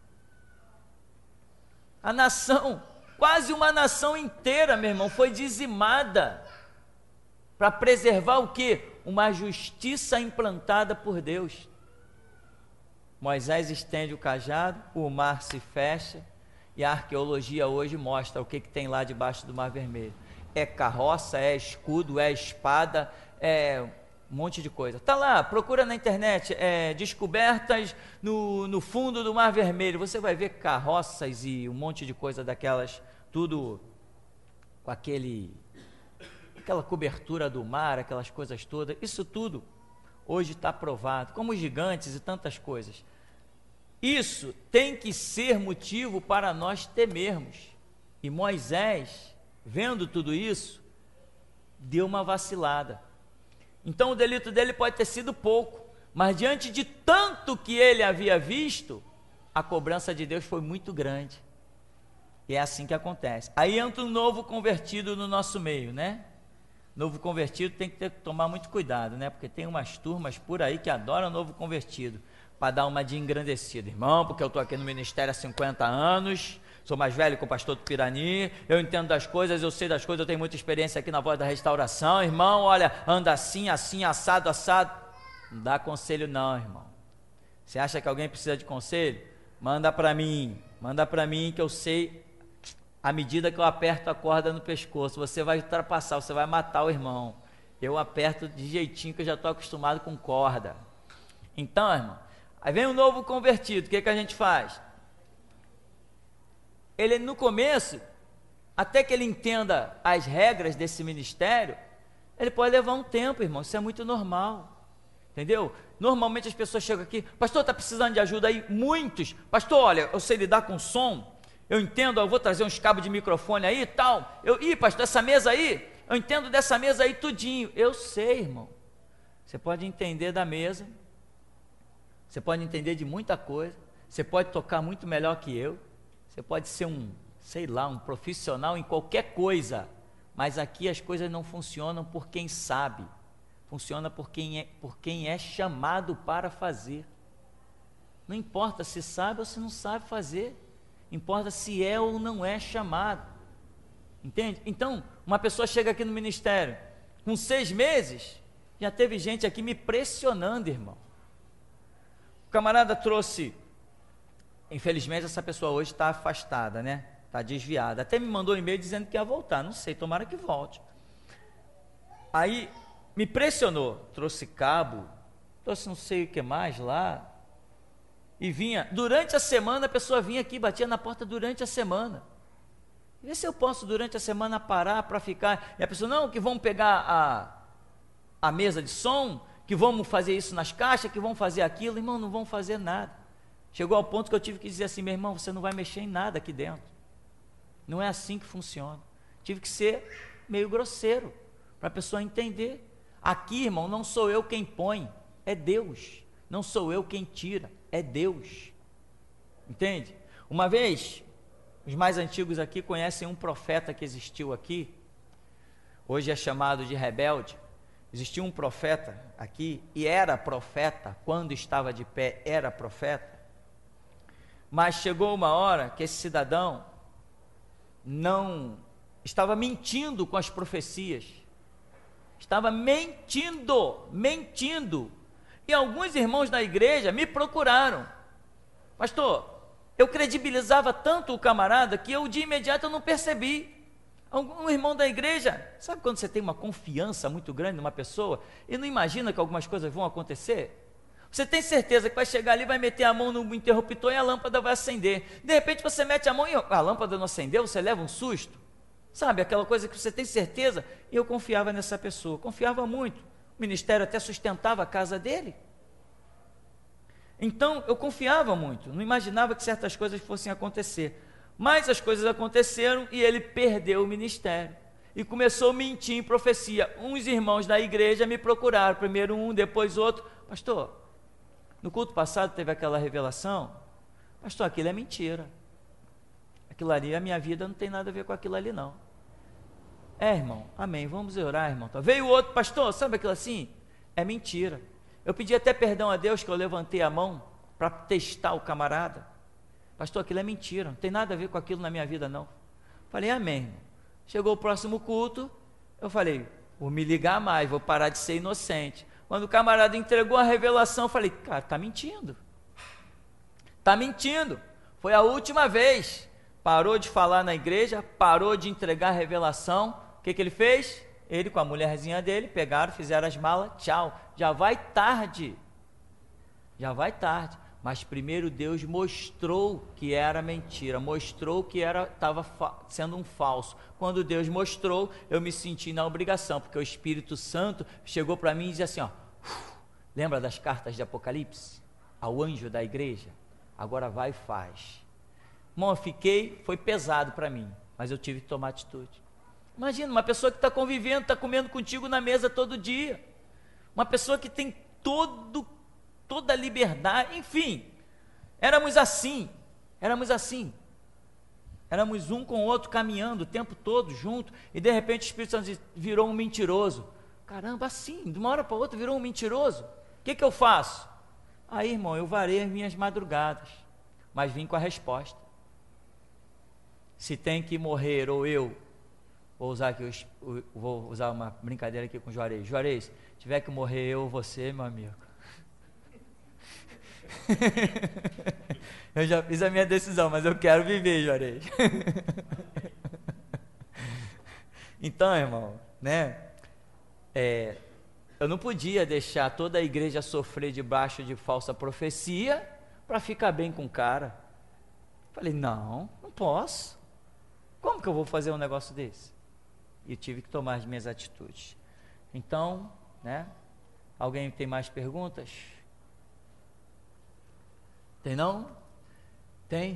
A nação, quase uma nação inteira, meu irmão, foi dizimada para preservar o quê? uma justiça implantada por Deus. Moisés estende o cajado, o mar se fecha, e a arqueologia hoje mostra o que tem lá debaixo do Mar Vermelho. É carroça, é escudo, é espada, é um monte de coisa. Está lá, procura na internet, descobertas no fundo do Mar Vermelho. Você vai ver carroças e um monte de coisa daquelas, tudo com aquela cobertura do mar, aquelas coisas todas. Isso tudo hoje está provado, como os gigantes e tantas coisas. Isso tem que ser motivo para nós temermos. E Moisés, vendo tudo isso, deu uma vacilada. Então o delito dele pode ter sido pouco, mas diante de tanto que ele havia visto, a cobrança de Deus foi muito grande. E é assim que acontece. Aí entra um novo convertido no nosso meio, né? Novo convertido tem que tomar muito cuidado, né? Porque tem umas turmas por aí que adoram novo convertido, para dar uma de engrandecido. Irmão, porque eu estou aqui no ministério há 50 anos, sou mais velho que o pastor do Pirani, eu entendo das coisas, eu sei das coisas, eu tenho muita experiência aqui na Voz da Restauração. Irmão, olha, anda assim, assim, assado, assado. Não dá conselho não, irmão. Você acha que alguém precisa de conselho? Manda para mim que eu sei, à medida que eu aperto a corda no pescoço, você vai ultrapassar, você vai matar o irmão. Eu aperto de jeitinho que eu já estou acostumado com corda. Então, irmão, aí vem um novo convertido, o que a gente faz? Ele no começo, até que ele entenda as regras desse ministério, ele pode levar um tempo, irmão, isso é muito normal, entendeu? Normalmente as pessoas chegam aqui, pastor, está precisando de ajuda aí? Muitos, pastor, olha, eu sei lidar com som, eu entendo, eu vou trazer uns cabos de microfone aí e tal, pastor, essa mesa aí, eu entendo dessa mesa aí tudinho, eu sei, irmão, você pode entender da mesa, você pode entender de muita coisa, você pode tocar muito melhor que eu, você pode ser um profissional em qualquer coisa, mas aqui as coisas não funcionam por quem sabe, funciona por quem é chamado para fazer. Não importa se sabe ou se não sabe fazer, importa se é ou não é chamado, entende? Então, uma pessoa chega aqui no ministério, com 6 meses, já teve gente aqui me pressionando, irmão. O camarada trouxe, infelizmente essa pessoa hoje está afastada, né? Está desviada, até me mandou um e-mail dizendo que ia voltar, não sei, tomara que volte. Aí me pressionou, trouxe cabo, trouxe não sei o que mais lá, e vinha, durante a semana a pessoa vinha aqui, batia na porta durante a semana, vê se eu posso durante a semana parar para ficar, e a pessoa, não, que vamos pegar a mesa de som, que vamos fazer isso nas caixas, que vamos fazer aquilo. Irmão, não vão fazer nada. Chegou ao ponto que eu tive que dizer assim, meu irmão, você não vai mexer em nada aqui dentro, não é assim que funciona. Tive que ser meio grosseiro, para a pessoa entender, aqui, irmão, não sou eu quem põe, é Deus, não sou eu quem tira, é Deus, entende? Uma vez, os mais antigos aqui conhecem um profeta que existiu aqui, hoje é chamado de rebelde. Existia um profeta aqui, e era profeta, quando estava de pé, era profeta, mas chegou uma hora que esse cidadão não estava mentindo com as profecias, estava mentindo, e alguns irmãos da igreja me procuraram, pastor, eu credibilizava tanto o camarada, que eu de imediato eu não percebi. Um irmão da igreja, sabe quando você tem uma confiança muito grande numa pessoa e não imagina que algumas coisas vão acontecer? Você tem certeza que vai chegar ali, vai meter a mão no interruptor e a lâmpada vai acender. De repente você mete a mão e a lâmpada não acendeu, você leva um susto. Sabe, aquela coisa que você tem certeza? E eu confiava nessa pessoa, confiava muito. O ministério até sustentava a casa dele. Então eu confiava muito, não imaginava que certas coisas fossem acontecer. Mas as coisas aconteceram e ele perdeu o ministério e começou a mentir em profecia. Uns irmãos da igreja me procuraram, primeiro um, depois outro. Pastor, no culto passado teve aquela revelação. Pastor, aquilo é mentira, aquilo ali, a minha vida não tem nada a ver com aquilo ali não. Irmão, amém, vamos orar, irmão. Veio outro, pastor, sabe aquilo assim? É mentira. Eu pedi até perdão a Deus que eu levantei a mão para testar o camarada. Pastor, aquilo é mentira, não tem nada a ver com aquilo na minha vida não. Falei, amém, irmão. Chegou o próximo culto, eu falei, vou me ligar mais, vou parar de ser inocente. Quando o camarada entregou a revelação, eu falei, cara, tá mentindo. Tá mentindo. Foi a última vez. Parou de falar na igreja, parou de entregar a revelação. O que ele fez? Ele com a mulherzinha dele, pegaram, fizeram as malas, tchau. Já vai tarde. Já vai tarde. Mas primeiro Deus mostrou que era mentira, mostrou que estava sendo um falso. Quando Deus mostrou, eu me senti na obrigação, porque o Espírito Santo chegou para mim e disse assim, ó, lembra das cartas de Apocalipse? Ao anjo da igreja? Agora vai e faz. Irmão, foi pesado para mim, mas eu tive que tomar atitude. Imagina, uma pessoa que está convivendo, está comendo contigo na mesa todo dia, uma pessoa que tem toda a liberdade, enfim, éramos assim, éramos um com o outro caminhando o tempo todo junto, e de repente o Espírito Santo virou um mentiroso. Caramba, assim, de uma hora para outra virou um mentiroso. O que eu faço? Aí, irmão, eu varei as minhas madrugadas, mas vim com a resposta. Se tem que morrer ou eu, vou usar uma brincadeira aqui com o Juarez. Juarez, tiver que morrer eu ou você, meu amigo. Eu já fiz a minha decisão, mas eu quero viver, Juarez. Então, irmão, né? Eu não podia deixar toda a igreja sofrer debaixo de falsa profecia para ficar bem com o cara. Falei, não posso. Como que eu vou fazer um negócio desse? E tive que tomar as minhas atitudes. Então, né? Alguém tem mais perguntas? Tem não? Tem?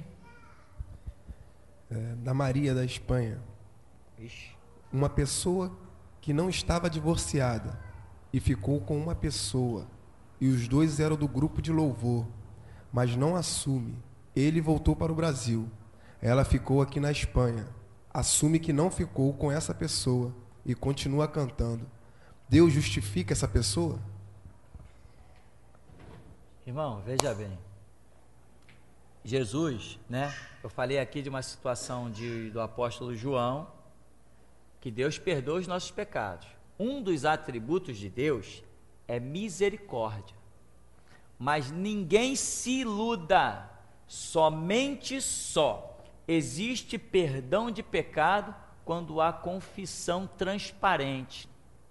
Da Maria da Espanha. Ixi. Uma pessoa que não estava divorciada e ficou com uma pessoa, e os dois eram do grupo de louvor, mas não assume. Ele voltou para o Brasil. Ela ficou aqui na Espanha. Assume que não ficou com essa pessoa e continua cantando. Deus justifica essa pessoa? Irmão, veja bem. Jesus, né? Eu falei aqui de uma situação do apóstolo João, que Deus perdoa os nossos pecados. Um dos atributos de Deus é misericórdia. Mas ninguém se iluda, somente existe perdão de pecado quando há confissão transparente,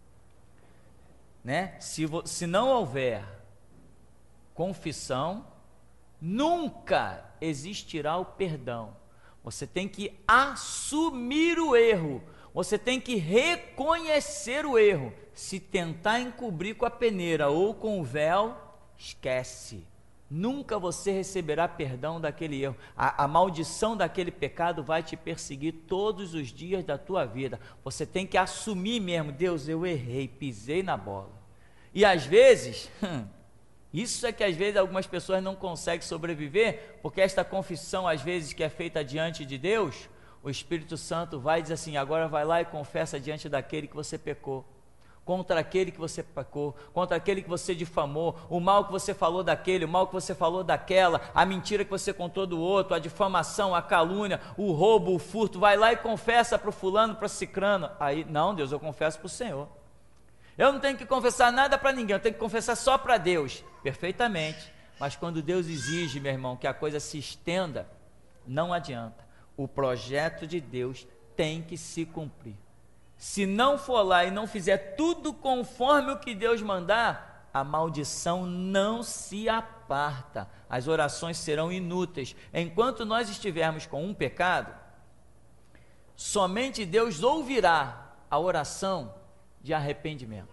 né? Se não houver confissão, nunca existirá o perdão. Você tem que assumir o erro, você tem que reconhecer o erro. Se tentar encobrir com a peneira ou com o véu, esquece. Nunca você receberá perdão daquele erro. A maldição daquele pecado vai te perseguir todos os dias da tua vida. Você tem que assumir mesmo, Deus, eu errei, pisei na bola. E às vezes, isso é que às vezes algumas pessoas não conseguem sobreviver, porque esta confissão às vezes que é feita diante de Deus, o Espírito Santo vai dizer assim, agora vai lá e confessa diante daquele que você pecou. Contra aquele que você pecou, contra aquele que você difamou, o mal que você falou daquele, o mal que você falou daquela, a mentira que você contou do outro, a difamação, a calúnia, o roubo, o furto, vai lá e confessa para o fulano, para o cicrano. Aí, não, Deus, eu confesso para o Senhor. Eu não tenho que confessar nada para ninguém, eu tenho que confessar só para Deus. Perfeitamente, mas quando Deus exige, meu irmão, que a coisa se estenda, não adianta. O projeto de Deus tem que se cumprir. Se não for lá e não fizer tudo conforme o que Deus mandar, a maldição não se aparta, as orações serão inúteis. Enquanto nós estivermos com um pecado, somente Deus ouvirá a oração de arrependimento.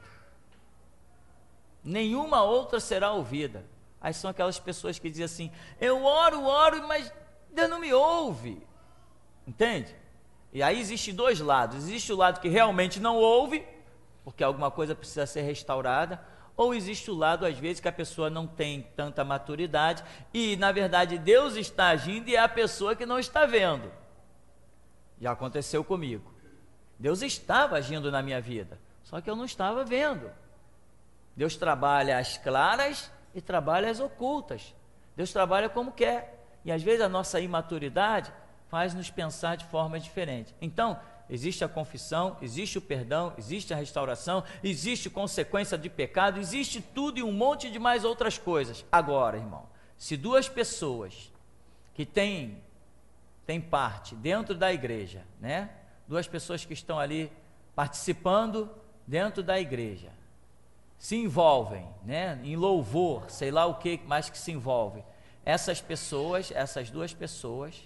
Nenhuma outra será ouvida. Aí são aquelas pessoas que dizem assim, eu oro, mas Deus não me ouve. Entende? E aí existem dois lados, existe o lado que realmente não ouve, porque alguma coisa precisa ser restaurada, ou existe o lado, às vezes, que a pessoa não tem tanta maturidade, e na verdade Deus está agindo e é a pessoa que não está vendo. Já aconteceu comigo, Deus estava agindo na minha vida, só que eu não estava vendo. Deus trabalha às claras e trabalha às ocultas, Deus trabalha como quer, e às vezes a nossa imaturidade faz nos pensar de forma diferente. Então, existe a confissão, existe o perdão, existe a restauração, existe consequência de pecado, existe tudo e um monte de mais outras coisas. Agora, irmão, se duas pessoas que têm parte dentro da igreja, né? Duas pessoas que estão ali participando dentro da igreja, se envolvem, né? Em louvor, sei lá o que mais que se envolve. Essas duas pessoas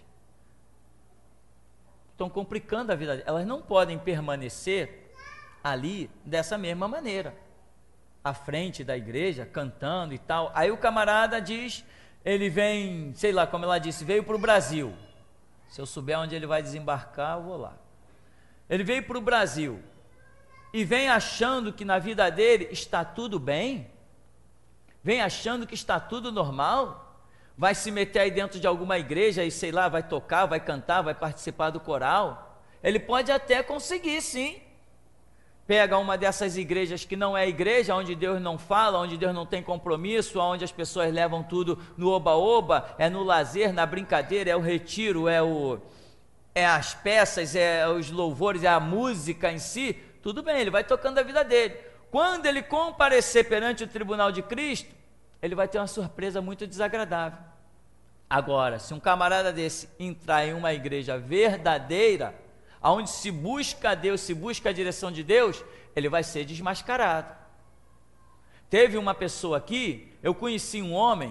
estão complicando a vida delas. Elas não podem permanecer ali dessa mesma maneira, à frente da igreja, cantando e tal. Aí o camarada diz, ele vem, sei lá, como ela disse, veio para o Brasil. Se eu souber onde ele vai desembarcar, eu vou lá. Ele veio para o Brasil e vem achando que na vida dele está tudo bem, vem achando que está tudo normal, vai se meter aí dentro de alguma igreja e sei lá, vai tocar, vai cantar, vai participar do coral. Ele pode até conseguir, sim. Pega uma dessas igrejas que não é igreja, onde Deus não fala, onde Deus não tem compromisso, onde as pessoas levam tudo no oba-oba, é no lazer, na brincadeira, é o retiro, é as peças, é os louvores, é a música em si. Tudo bem, ele vai tocando a vida dele. Quando ele comparecer perante o tribunal de Cristo, ele vai ter uma surpresa muito desagradável. Agora, se um camarada desse entrar em uma igreja verdadeira, onde se busca Deus, se busca a direção de Deus, ele vai ser desmascarado. Teve uma pessoa aqui, eu conheci um homem,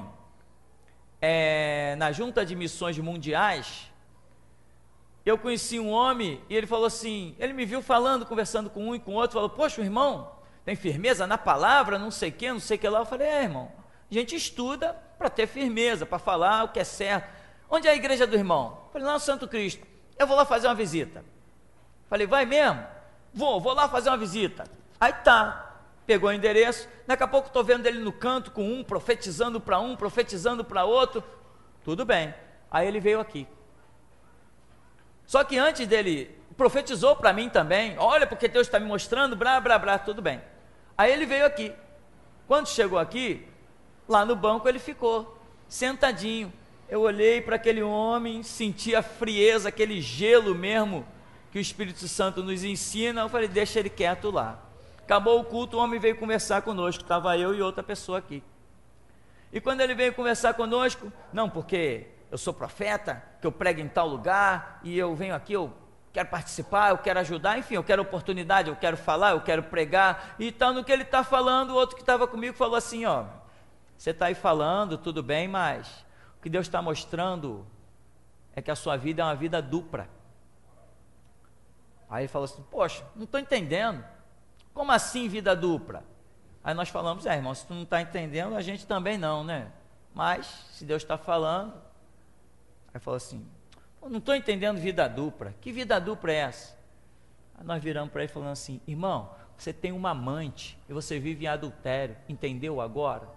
na Junta de Missões Mundiais, eu conheci um homem e ele falou assim, ele me viu falando, conversando com um e com o outro, falou, poxa, irmão, tem firmeza na palavra, não sei o que lá. Eu falei, irmão, a gente estuda para ter firmeza, para falar o que é certo. Onde é a igreja do irmão? Eu falei, lá no Santo Cristo. Eu vou lá fazer uma visita. Falei, vai mesmo? Vou lá fazer uma visita. Aí tá, pegou o endereço, daqui a pouco estou vendo ele no canto com um, profetizando para outro, tudo bem. Aí ele veio aqui. Só que antes dele, profetizou para mim também, olha porque Deus está me mostrando, blá, blá, blá, tudo bem. Aí ele veio aqui. Quando chegou aqui, lá no banco ele ficou, sentadinho. Eu olhei para aquele homem, senti a frieza, aquele gelo mesmo, que o Espírito Santo nos ensina. Eu falei, deixa ele quieto lá. Acabou o culto, o homem veio conversar conosco, estava eu e outra pessoa aqui. E quando ele veio conversar conosco, não, porque eu sou profeta, que eu prego em tal lugar, e eu venho aqui, eu quero participar, eu quero ajudar, enfim, eu quero oportunidade, eu quero falar, eu quero pregar, e tal, no que ele está falando, o outro que estava comigo falou assim, ó, você está aí falando, tudo bem, mas o que Deus está mostrando é que a sua vida é uma vida dupla. Aí ele falou assim, poxa, não estou entendendo, como assim vida dupla? Aí nós falamos, irmão, se tu não está entendendo, a gente também não, né? Mas, se Deus está falando, aí falou assim, não estou entendendo vida dupla, que vida dupla é essa? Aí nós viramos para ele falando assim, irmão, você tem uma amante e você vive em adultério, entendeu agora?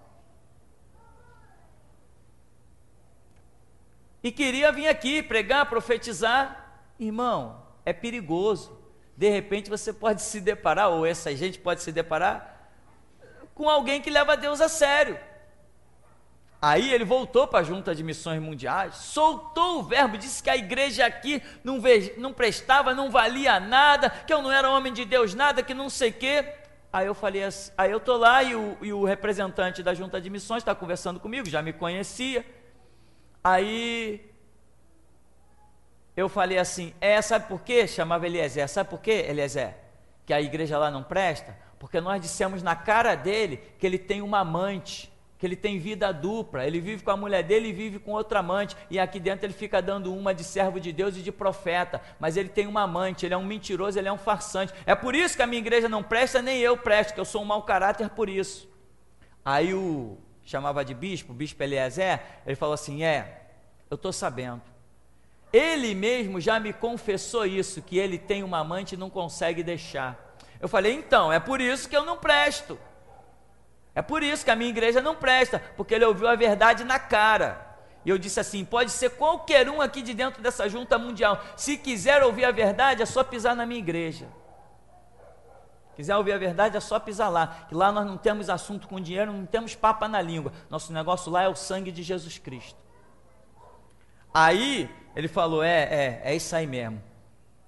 E queria vir aqui pregar, profetizar, irmão, é perigoso, de repente você pode se deparar, ou essa gente pode se deparar, com alguém que leva Deus a sério. Aí ele voltou para a Junta de Missões Mundiais, soltou o verbo, disse que a igreja aqui não prestava, não valia nada, que eu não era homem de Deus nada, que não sei o quê. Aí eu falei assim, aí eu estou lá e o representante da Junta de Missões está conversando comigo, já me conhecia. Aí eu falei assim, sabe por quê? Chamava Eliezer, sabe por quê, Eliezer? Que a igreja lá não presta? Porque nós dissemos na cara dele que ele tem uma amante, que ele tem vida dupla, ele vive com a mulher dele e vive com outra amante, e aqui dentro ele fica dando uma de servo de Deus e de profeta, mas ele tem uma amante, ele é um mentiroso, ele é um farsante, é por isso que a minha igreja não presta, nem eu presto, que eu sou um mau caráter por isso. Aí chamava de bispo, o bispo Eliezer, ele falou assim, eu estou sabendo, ele mesmo já me confessou isso, que ele tem uma amante e não consegue deixar. Eu falei, então, é por isso que eu não presto, é por isso que a minha igreja não presta, porque ele ouviu a verdade na cara. E eu disse assim, pode ser qualquer um aqui de dentro dessa junta mundial, se quiser ouvir a verdade, é só pisar na minha igreja. Quiser ouvir a verdade, é só pisar lá, que lá nós não temos assunto com dinheiro, não temos papa na língua, nosso negócio lá é o sangue de Jesus Cristo. Aí, ele falou, é isso aí mesmo.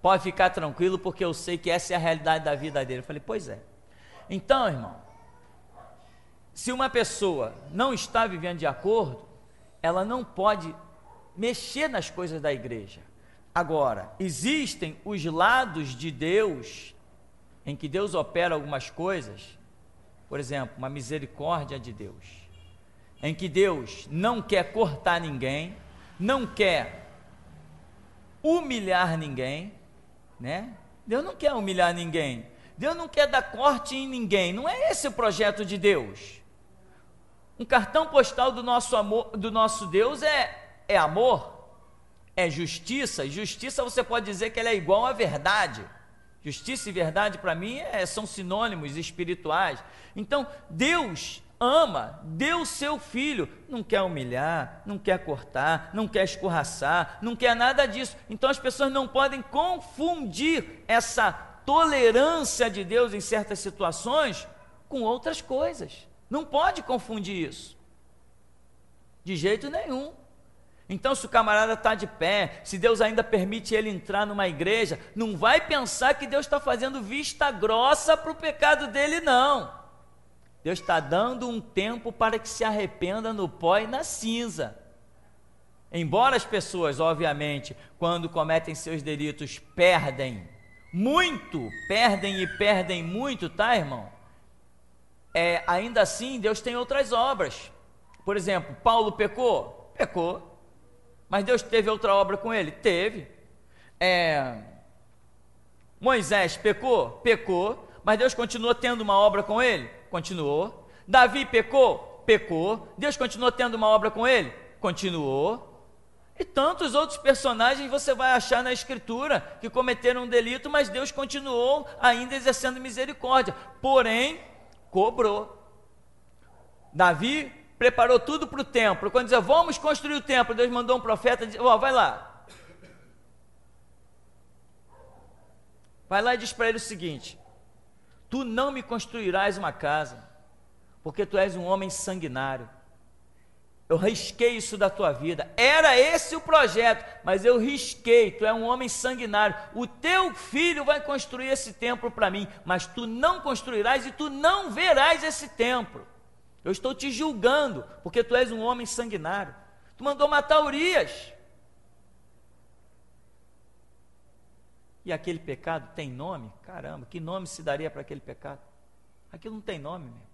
Pode ficar tranquilo, porque eu sei que essa é a realidade da vida dele. Eu falei, pois é. Então, irmão, se uma pessoa não está vivendo de acordo, ela não pode mexer nas coisas da igreja. Agora, existem os lados de Deus, em que Deus opera algumas coisas, por exemplo, uma misericórdia de Deus, em que Deus não quer cortar ninguém, não quer humilhar ninguém, né? Deus não quer humilhar ninguém, Deus não quer dar corte em ninguém, não é esse o projeto de Deus. Um cartão postal do nosso amor, do nosso Deus é amor, é justiça. Justiça você pode dizer que ela é igual à verdade. Justiça e verdade para mim são sinônimos espirituais. Então Deus ama, deu seu filho, não quer humilhar, não quer cortar, não quer escorraçar, não quer nada disso. Então as pessoas não podem confundir essa tolerância de Deus em certas situações com outras coisas. Não pode confundir isso, de jeito nenhum. Então, se o camarada está de pé, se Deus ainda permite ele entrar numa igreja, não vai pensar que Deus está fazendo vista grossa para o pecado dele, não. Deus está dando um tempo para que se arrependa no pó e na cinza. Embora as pessoas, obviamente, quando cometem seus delitos, perdem e perdem muito, tá, irmão? Ainda assim, Deus tem outras obras. Por exemplo, Paulo pecou? Pecou. Mas Deus teve outra obra com ele? Teve. Moisés pecou? Pecou. Mas Deus continuou tendo uma obra com ele? Continuou. Davi pecou? Pecou. Deus continuou tendo uma obra com ele? Continuou. E tantos outros personagens você vai achar na Escritura que cometeram um delito, mas Deus continuou ainda exercendo misericórdia. Porém, cobrou. Davi preparou tudo para o templo. Quando dizia, vamos construir o templo, Deus mandou um profeta, vai lá. Vai lá e diz para ele o seguinte: tu não me construirás uma casa, porque tu és um homem sanguinário. Eu risquei isso da tua vida. Era esse o projeto, mas eu risquei. Tu é um homem sanguinário. O teu filho vai construir esse templo para mim, mas tu não construirás e tu não verás esse templo. Eu estou te julgando, porque tu és um homem sanguinário. Tu mandou matar Urias. E aquele pecado tem nome? Caramba, que nome se daria para aquele pecado? Aquilo não tem nome mesmo.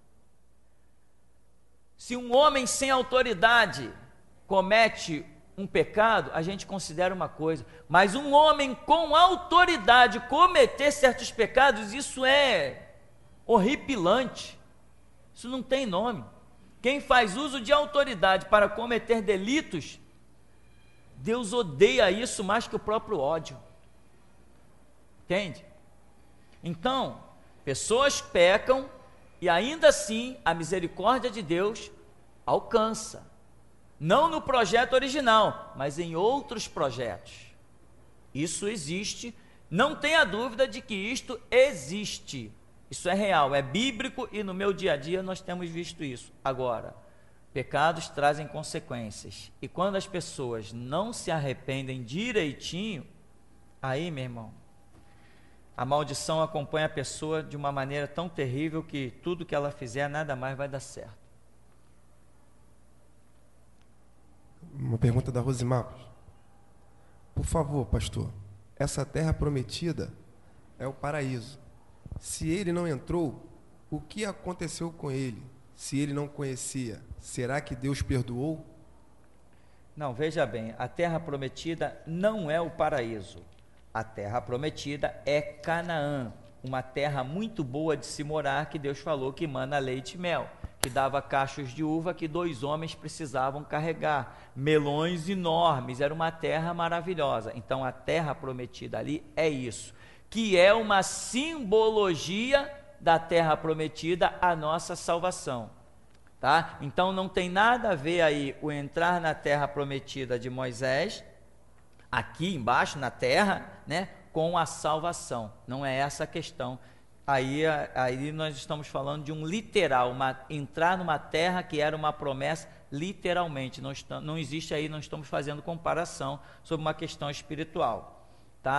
Se um homem sem autoridade comete um pecado, a gente considera uma coisa, mas um homem com autoridade cometer certos pecados, isso é horripilante, isso não tem nome. Quem faz uso de autoridade para cometer delitos, Deus odeia isso mais que o próprio ódio, entende? Então, pessoas pecam, e ainda assim, a misericórdia de Deus alcança. Não no projeto original, mas em outros projetos. Isso existe, não tenha dúvida de que isto existe. Isso é real, é bíblico e no meu dia a dia nós temos visto isso. Agora, pecados trazem consequências. E quando as pessoas não se arrependem direitinho, aí, meu irmão, a maldição acompanha a pessoa de uma maneira tão terrível que tudo que ela fizer, nada mais vai dar certo. Uma pergunta da Rosimarcos. Por favor, pastor, essa terra prometida é o paraíso. Se ele não entrou, o que aconteceu com ele? Se ele não conhecia, será que Deus perdoou? Não, veja bem, a terra prometida não é o paraíso. A terra prometida é Canaã, uma terra muito boa de se morar, que Deus falou que mana leite e mel, que dava cachos de uva que 2 homens precisavam carregar, melões enormes, era uma terra maravilhosa. Então a terra prometida ali é isso, que é uma simbologia da terra prometida, a nossa salvação, tá? Então não tem nada a ver aí o entrar na terra prometida de Moisés, aqui embaixo na terra, né, com a salvação. Não é essa a questão. Aí nós estamos falando de um literal, entrar numa terra que era uma promessa literalmente. Não existe aí, não estamos fazendo comparação sobre uma questão espiritual, tá?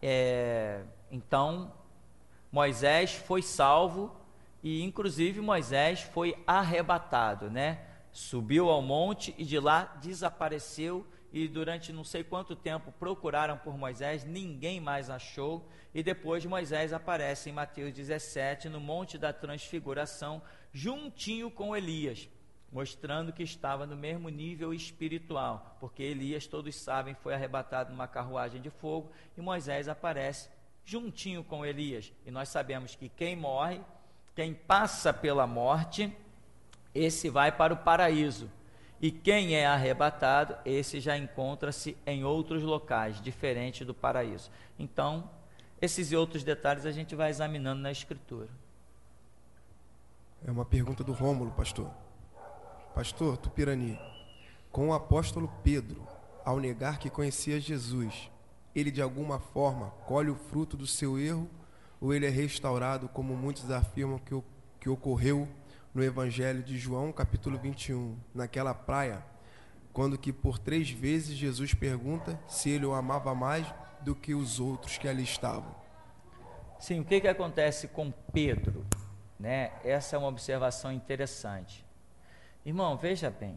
Então Moisés foi salvo e inclusive Moisés foi arrebatado, né? Subiu ao monte e de lá desapareceu, e durante não sei quanto tempo procuraram por Moisés, ninguém mais achou, e depois Moisés aparece em Mateus 17, no Monte da Transfiguração, juntinho com Elias, mostrando que estava no mesmo nível espiritual, porque Elias, todos sabem, foi arrebatado numa carruagem de fogo, e Moisés aparece juntinho com Elias, e nós sabemos que quem morre, quem passa pela morte, esse vai para o paraíso, e quem é arrebatado, esse já encontra-se em outros locais, diferente do paraíso. Então, esses e outros detalhes a gente vai examinando na Escritura. É uma pergunta do Rômulo, pastor. Pastor Tupirani, com o apóstolo Pedro, ao negar que conhecia Jesus, ele de alguma forma colhe o fruto do seu erro, ou ele é restaurado, como muitos afirmam que ocorreu no Evangelho de João, capítulo 21, naquela praia, quando que por 3 vezes Jesus pergunta se ele o amava mais do que os outros que ali estavam? Sim, o que acontece com Pedro, né? Essa é uma observação interessante. Irmão, veja bem,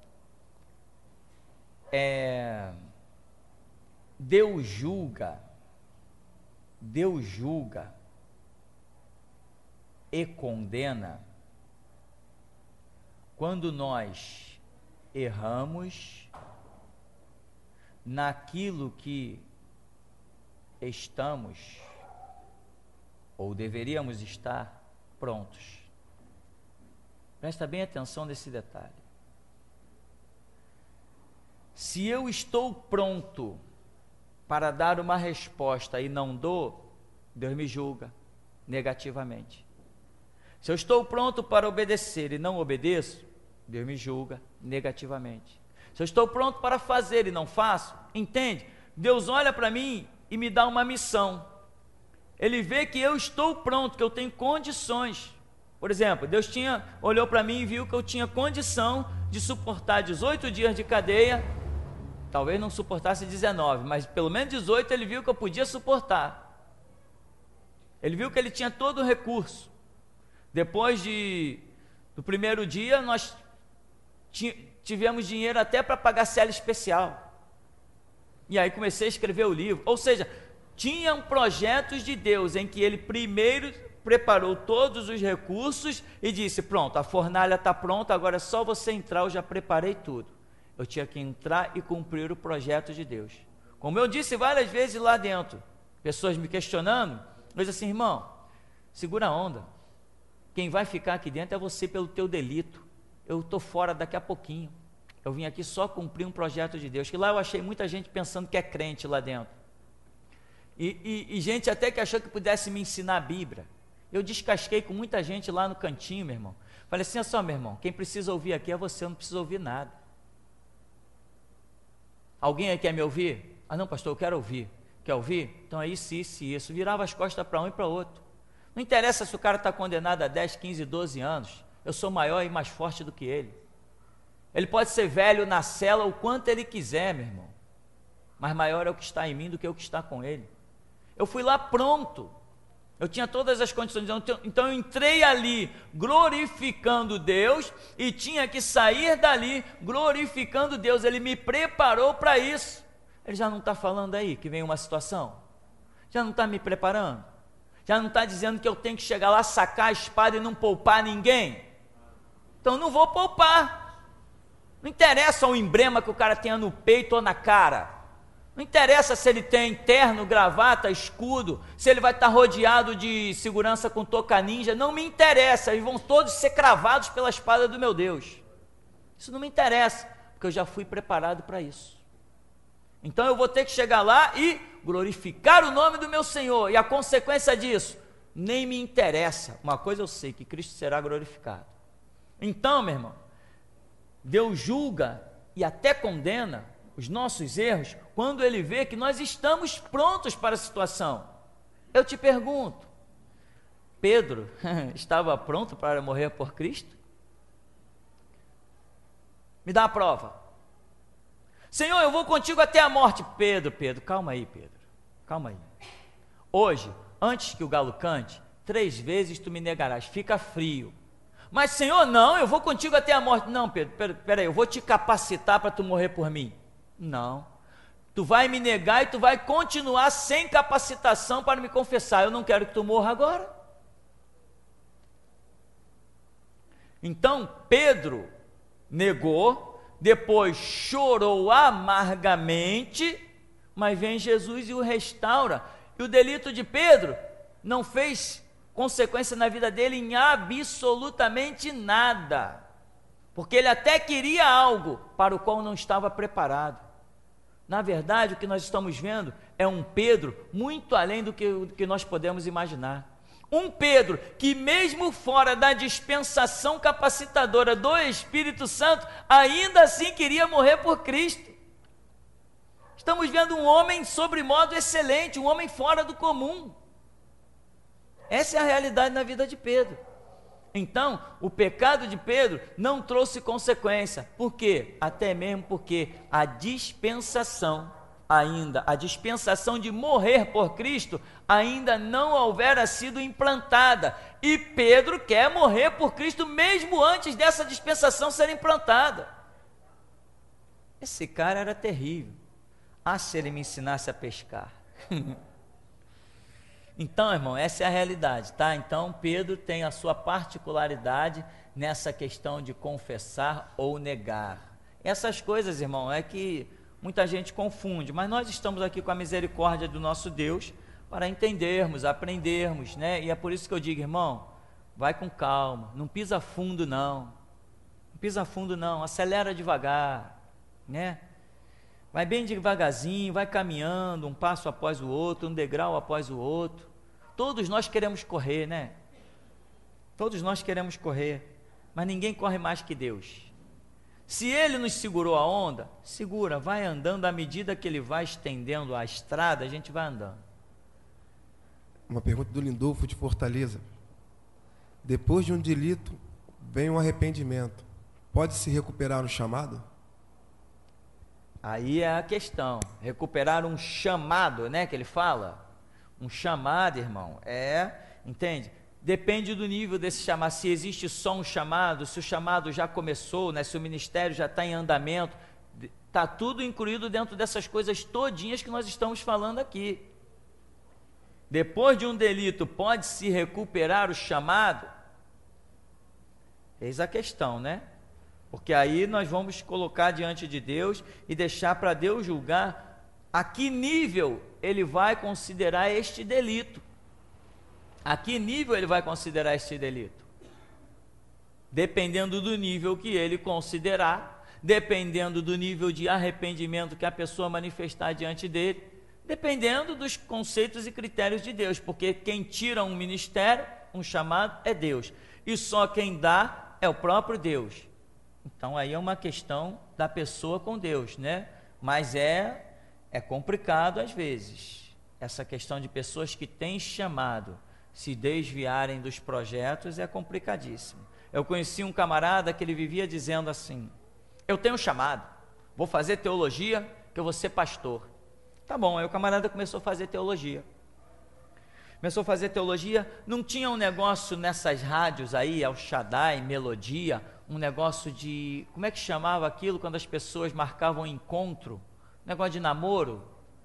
Deus julga e condena quando nós erramos naquilo que estamos ou deveríamos estar prontos. Presta bem atenção nesse detalhe. Se eu estou pronto para dar uma resposta e não dou, Deus me julga negativamente. Se eu estou pronto para obedecer e não obedeço, Deus me julga negativamente. Se eu estou pronto para fazer e não faço, entende? Deus olha para mim e me dá uma missão. Ele vê que eu estou pronto, que eu tenho condições. Por exemplo, Deus olhou para mim e viu que eu tinha condição de suportar 18 dias de cadeia. Talvez não suportasse 19, mas pelo menos 18 ele viu que eu podia suportar. Ele viu que ele tinha todo o recurso. Depois do primeiro dia, nós tivemos dinheiro até para pagar cela especial. E aí comecei a escrever o livro. Ou seja, tinham projetos de Deus em que ele primeiro preparou todos os recursos e disse: pronto, a fornalha está pronta, agora é só você entrar, eu já preparei tudo. Eu tinha que entrar e cumprir o projeto de Deus. Como eu disse várias vezes lá dentro, pessoas me questionando, eu disse assim: irmão, segura a onda, quem vai ficar aqui dentro é você pelo teu delito, eu estou fora daqui a pouquinho, eu vim aqui só cumprir um projeto de Deus. Que lá eu achei muita gente pensando que é crente lá dentro, e gente até que achou que pudesse me ensinar a Bíblia. Eu descasquei com muita gente lá no cantinho, meu irmão. Falei assim: olha só, meu irmão, quem precisa ouvir aqui é você, eu não preciso ouvir nada. Alguém aí quer me ouvir? Ah não, pastor, eu quero ouvir. Quer ouvir? Então é isso, isso e isso. Virava as costas para um e para outro. Não interessa se o cara está condenado a 10, 15, 12 anos. Eu sou maior e mais forte do que ele. Ele pode ser velho na cela o quanto ele quiser, meu irmão, mas maior é o que está em mim do que o que está com ele. Eu fui lá pronto. Eu tinha todas as condições, então eu entrei ali glorificando Deus e tinha que sair dali glorificando Deus. Ele me preparou para isso. Ele já não está falando aí que vem uma situação? Já não está me preparando? Já não está dizendo que eu tenho que chegar lá, sacar a espada e não poupar ninguém? Então não vou poupar. Não interessa o emblema que o cara tenha no peito ou na cara. Não interessa se ele tem terno, gravata, escudo, se ele vai estar rodeado de segurança com touca ninja, não me interessa, eles vão todos ser cravados pela espada do meu Deus. Isso não me interessa, porque eu já fui preparado para isso. Então eu vou ter que chegar lá e glorificar o nome do meu Senhor, e a consequência disso, nem me interessa. Uma coisa eu sei, que Cristo será glorificado. Então, meu irmão, Deus julga e até condena os nossos erros quando Ele vê que nós estamos prontos para a situação. Eu te pergunto, Pedro estava pronto para morrer por Cristo? Me dá a prova. Senhor, eu vou contigo até a morte. Pedro, calma aí, Pedro, calma aí. Hoje, antes que o galo cante, 3 vezes tu me negarás. Fica frio. Mas, Senhor, não, eu vou contigo até a morte. Não, Pedro, peraí, eu vou te capacitar para tu morrer por mim. Não. Tu vai me negar e tu vai continuar sem capacitação para me confessar. Eu não quero que tu morra agora. Então, Pedro negou, depois chorou amargamente, mas vem Jesus e o restaura. E o delito de Pedro não fez consequência na vida dele em absolutamente nada, porque ele até queria algo para o qual não estava preparado. Na verdade, o que nós estamos vendo é um Pedro muito além do que nós podemos imaginar. Um Pedro que, mesmo fora da dispensação capacitadora do Espírito Santo, ainda assim queria morrer por Cristo. Estamos vendo um homem sobremodo excelente, um homem fora do comum. Essa é a realidade na vida de Pedro. Então, o pecado de Pedro não trouxe consequência. Por quê? Até mesmo porque a dispensação de morrer por Cristo ainda não houvera sido implantada. E Pedro quer morrer por Cristo mesmo antes dessa dispensação ser implantada. Esse cara era terrível. Ah, se ele me ensinasse a pescar. Então, irmão, essa é a realidade, tá? Então, Pedro tem a sua particularidade nessa questão de confessar ou negar. Essas coisas, irmão, é que muita gente confunde, mas nós estamos aqui com a misericórdia do nosso Deus para entendermos, aprendermos, né? E é por isso que eu digo, irmão, vai com calma, não pisa fundo não, acelera devagar, né? Vai bem devagarzinho, vai caminhando, um passo após o outro, um degrau após o outro. Todos nós queremos correr, né? Todos nós queremos correr, mas ninguém corre mais que Deus. Se Ele nos segurou a onda, segura, vai andando, à medida que Ele vai estendendo a estrada, a gente vai andando. Uma pergunta do Lindolfo de Fortaleza. Depois de um delito, vem um arrependimento. Pode se recuperar o chamado? Aí é a questão, recuperar um chamado, né, que ele fala, um chamado, irmão, entende? Depende do nível desse chamado, se existe só um chamado, se o chamado já começou, né, se o ministério já está em andamento, está tudo incluído dentro dessas coisas todinhas que nós estamos falando aqui. Depois de um delito, pode-se recuperar o chamado? Eis a questão, né? Porque aí nós vamos colocar diante de Deus e deixar para Deus julgar a que nível Ele vai considerar este delito. A que nível Ele vai considerar este delito? Dependendo do nível que Ele considerar, dependendo do nível de arrependimento que a pessoa manifestar diante dele, dependendo dos conceitos e critérios de Deus, porque quem tira um ministério, um chamado, é Deus, e só quem dá é o próprio Deus. Então aí é uma questão da pessoa com Deus, né? Mas é complicado às vezes, essa questão de pessoas que têm chamado se desviarem dos projetos é complicadíssimo. Eu conheci um camarada que ele vivia dizendo assim: eu tenho chamado, vou fazer teologia, que eu vou ser pastor. Tá bom, aí o camarada começou a fazer teologia. Não tinha um negócio nessas rádios aí, El Shaddai, Melodia, um negócio de, como é que chamava aquilo quando as pessoas marcavam um encontro? Negócio de namoro?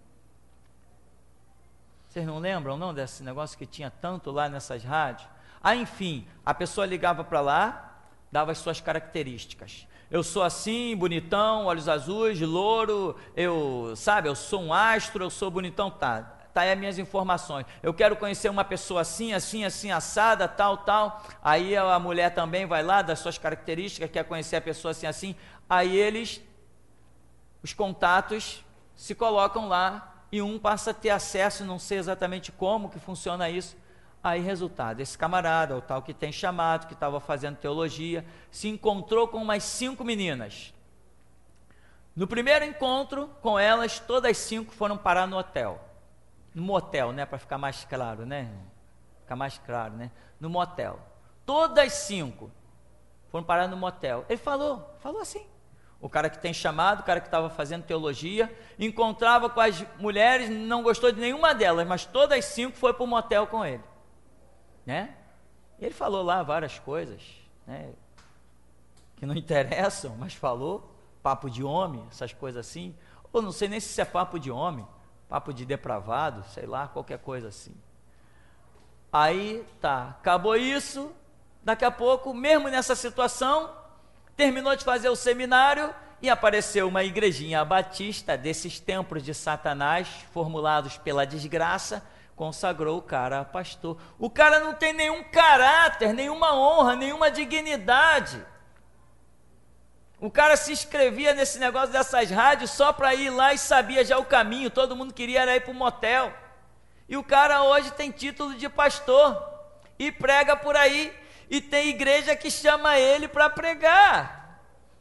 Vocês não lembram não desse negócio que tinha tanto lá nessas rádios? Aí enfim, a pessoa ligava para lá, dava as suas características. Eu sou assim, bonitão, olhos azuis, louro, eu sou um astro, eu sou bonitão, tá aí as minhas informações. Eu quero conhecer uma pessoa assim, assada, tal. Aí a mulher também vai lá, das suas características, quer conhecer a pessoa assim. Aí os contatos se colocam lá e um passa a ter acesso, não sei exatamente como que funciona isso. Aí resultado, esse camarada, o tal que tem chamado, que estava fazendo teologia, se encontrou com umas 5 meninas. No primeiro encontro com elas, todas as 5 foram parar no hotel. No motel, né? Para ficar mais claro, né? No motel. Todas 5 foram parar no motel. Ele falou assim. o cara que tem chamado, o cara que estava fazendo teologia, encontrava com as mulheres, não gostou de nenhuma delas, mas todas as 5 foi para o motel com ele, né? Ele falou lá várias coisas, né, que não interessam, mas falou, papo de homem, essas coisas assim, ou não sei nem se isso é papo de homem, papo de depravado, sei lá, qualquer coisa assim. Aí tá, acabou isso, daqui a pouco, mesmo nessa situação, terminou de fazer o seminário e apareceu uma igrejinha batista desses templos de Satanás, formulados pela desgraça, consagrou o cara a pastor. O cara não tem nenhum caráter, nenhuma honra, nenhuma dignidade. O cara se inscrevia nesse negócio dessas rádios só para ir lá e sabia já o caminho, todo mundo queria ir para o motel. E o cara hoje tem título de pastor e prega por aí, e tem igreja que chama ele para pregar.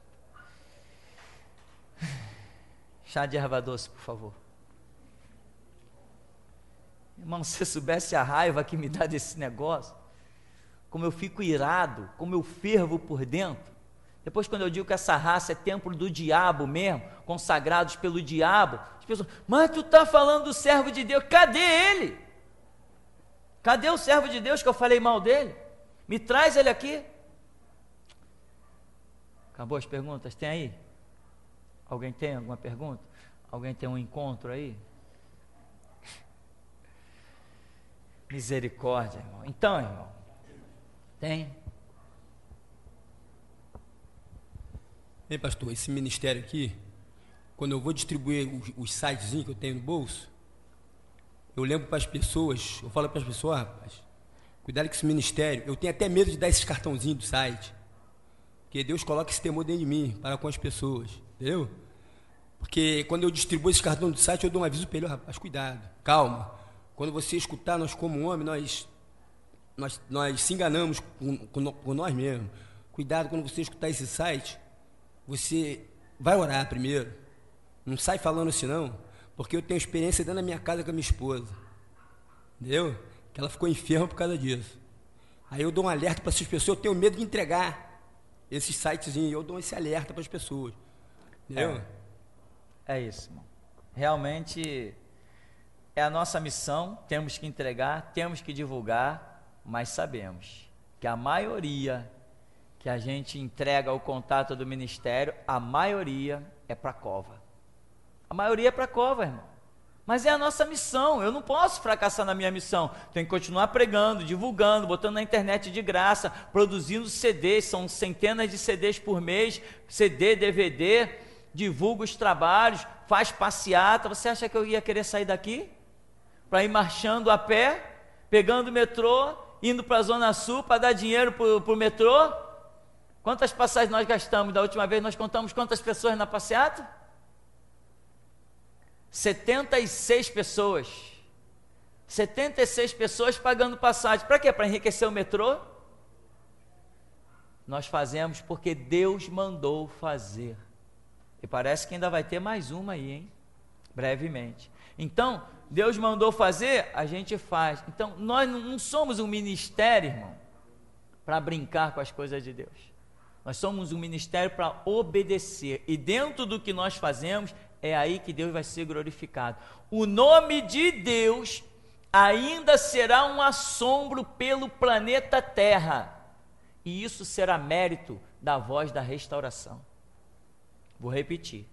Chá de erva doce, por favor. Irmão, se você soubesse a raiva que me dá desse negócio, como eu fico irado, como eu fervo por dentro. Depois, quando eu digo que essa raça é templo do diabo mesmo, consagrados pelo diabo, as pessoas, mas tu está falando do servo de Deus, cadê ele? Cadê o servo de Deus que eu falei mal dele? Me traz ele aqui. Acabou as perguntas? Tem aí? Alguém tem alguma pergunta? Alguém tem um encontro aí? Misericórdia, irmão. Então, irmão, tem? Bem, pastor, esse ministério aqui, quando eu vou distribuir os sitezinhos que eu tenho no bolso, eu lembro para as pessoas, eu falo para as pessoas, rapaz, cuidado com esse ministério, eu tenho até medo de dar esses cartãozinhos do site, porque Deus coloca esse temor dentro de mim, para com as pessoas, entendeu? Porque quando eu distribuo esse cartão do site, eu dou um aviso para ele, rapaz, cuidado, calma, quando você escutar, nós como homem, nós se enganamos com nós mesmos, cuidado quando você escutar esse site, você vai orar primeiro, não sai falando assim não, porque eu tenho experiência dentro da minha casa com a minha esposa, entendeu? Que ela ficou enferma por causa disso. Aí eu dou um alerta para essas pessoas, eu tenho medo de entregar esses sitezinhos, eu dou esse alerta para as pessoas, entendeu? É isso, irmão. Realmente é a nossa missão, temos que entregar, temos que divulgar, mas sabemos que a maioria que a gente entrega o contato do ministério, a maioria é para a cova. A maioria é para a cova, irmão. Mas é a nossa missão, eu não posso fracassar na minha missão. Tenho que continuar pregando, divulgando, botando na internet de graça, produzindo CDs, são centenas de CDs por mês, CD, DVD, divulga os trabalhos, faz passeata. Você acha que eu ia querer sair daqui? Para ir marchando a pé, pegando o metrô, indo para a Zona Sul para dar dinheiro para o metrô? Quantas passagens nós gastamos? Da última vez nós contamos quantas pessoas na passeata? 76 pessoas. 76 pessoas pagando passagem. Para quê? Para enriquecer o metrô? Nós fazemos porque Deus mandou fazer. E parece que ainda vai ter mais uma aí, hein? Brevemente. Então, Deus mandou fazer, a gente faz. Então, nós não somos um ministério, irmão, para brincar com as coisas de Deus. Nós somos um ministério para obedecer. E dentro do que nós fazemos, é aí que Deus vai ser glorificado. O nome de Deus ainda será um assombro pelo planeta Terra. E isso será mérito da voz da restauração. Vou repetir.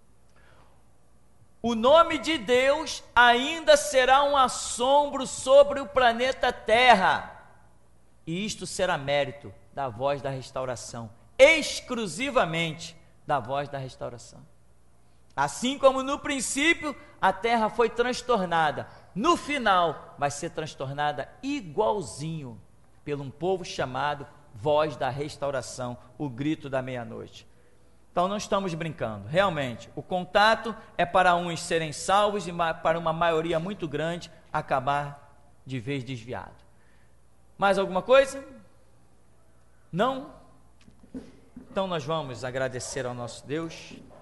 O nome de Deus ainda será um assombro sobre o planeta Terra. E isto será mérito da voz da restauração. Exclusivamente da voz da restauração. Assim como no princípio a terra foi transtornada, no final vai ser transtornada igualzinho pelo um povo chamado voz da restauração, o grito da meia-noite. Então não estamos brincando, realmente, o contato é para uns serem salvos e para uma maioria muito grande acabar de vez desviado. Mais alguma coisa? Não? Então nós vamos agradecer ao nosso Deus.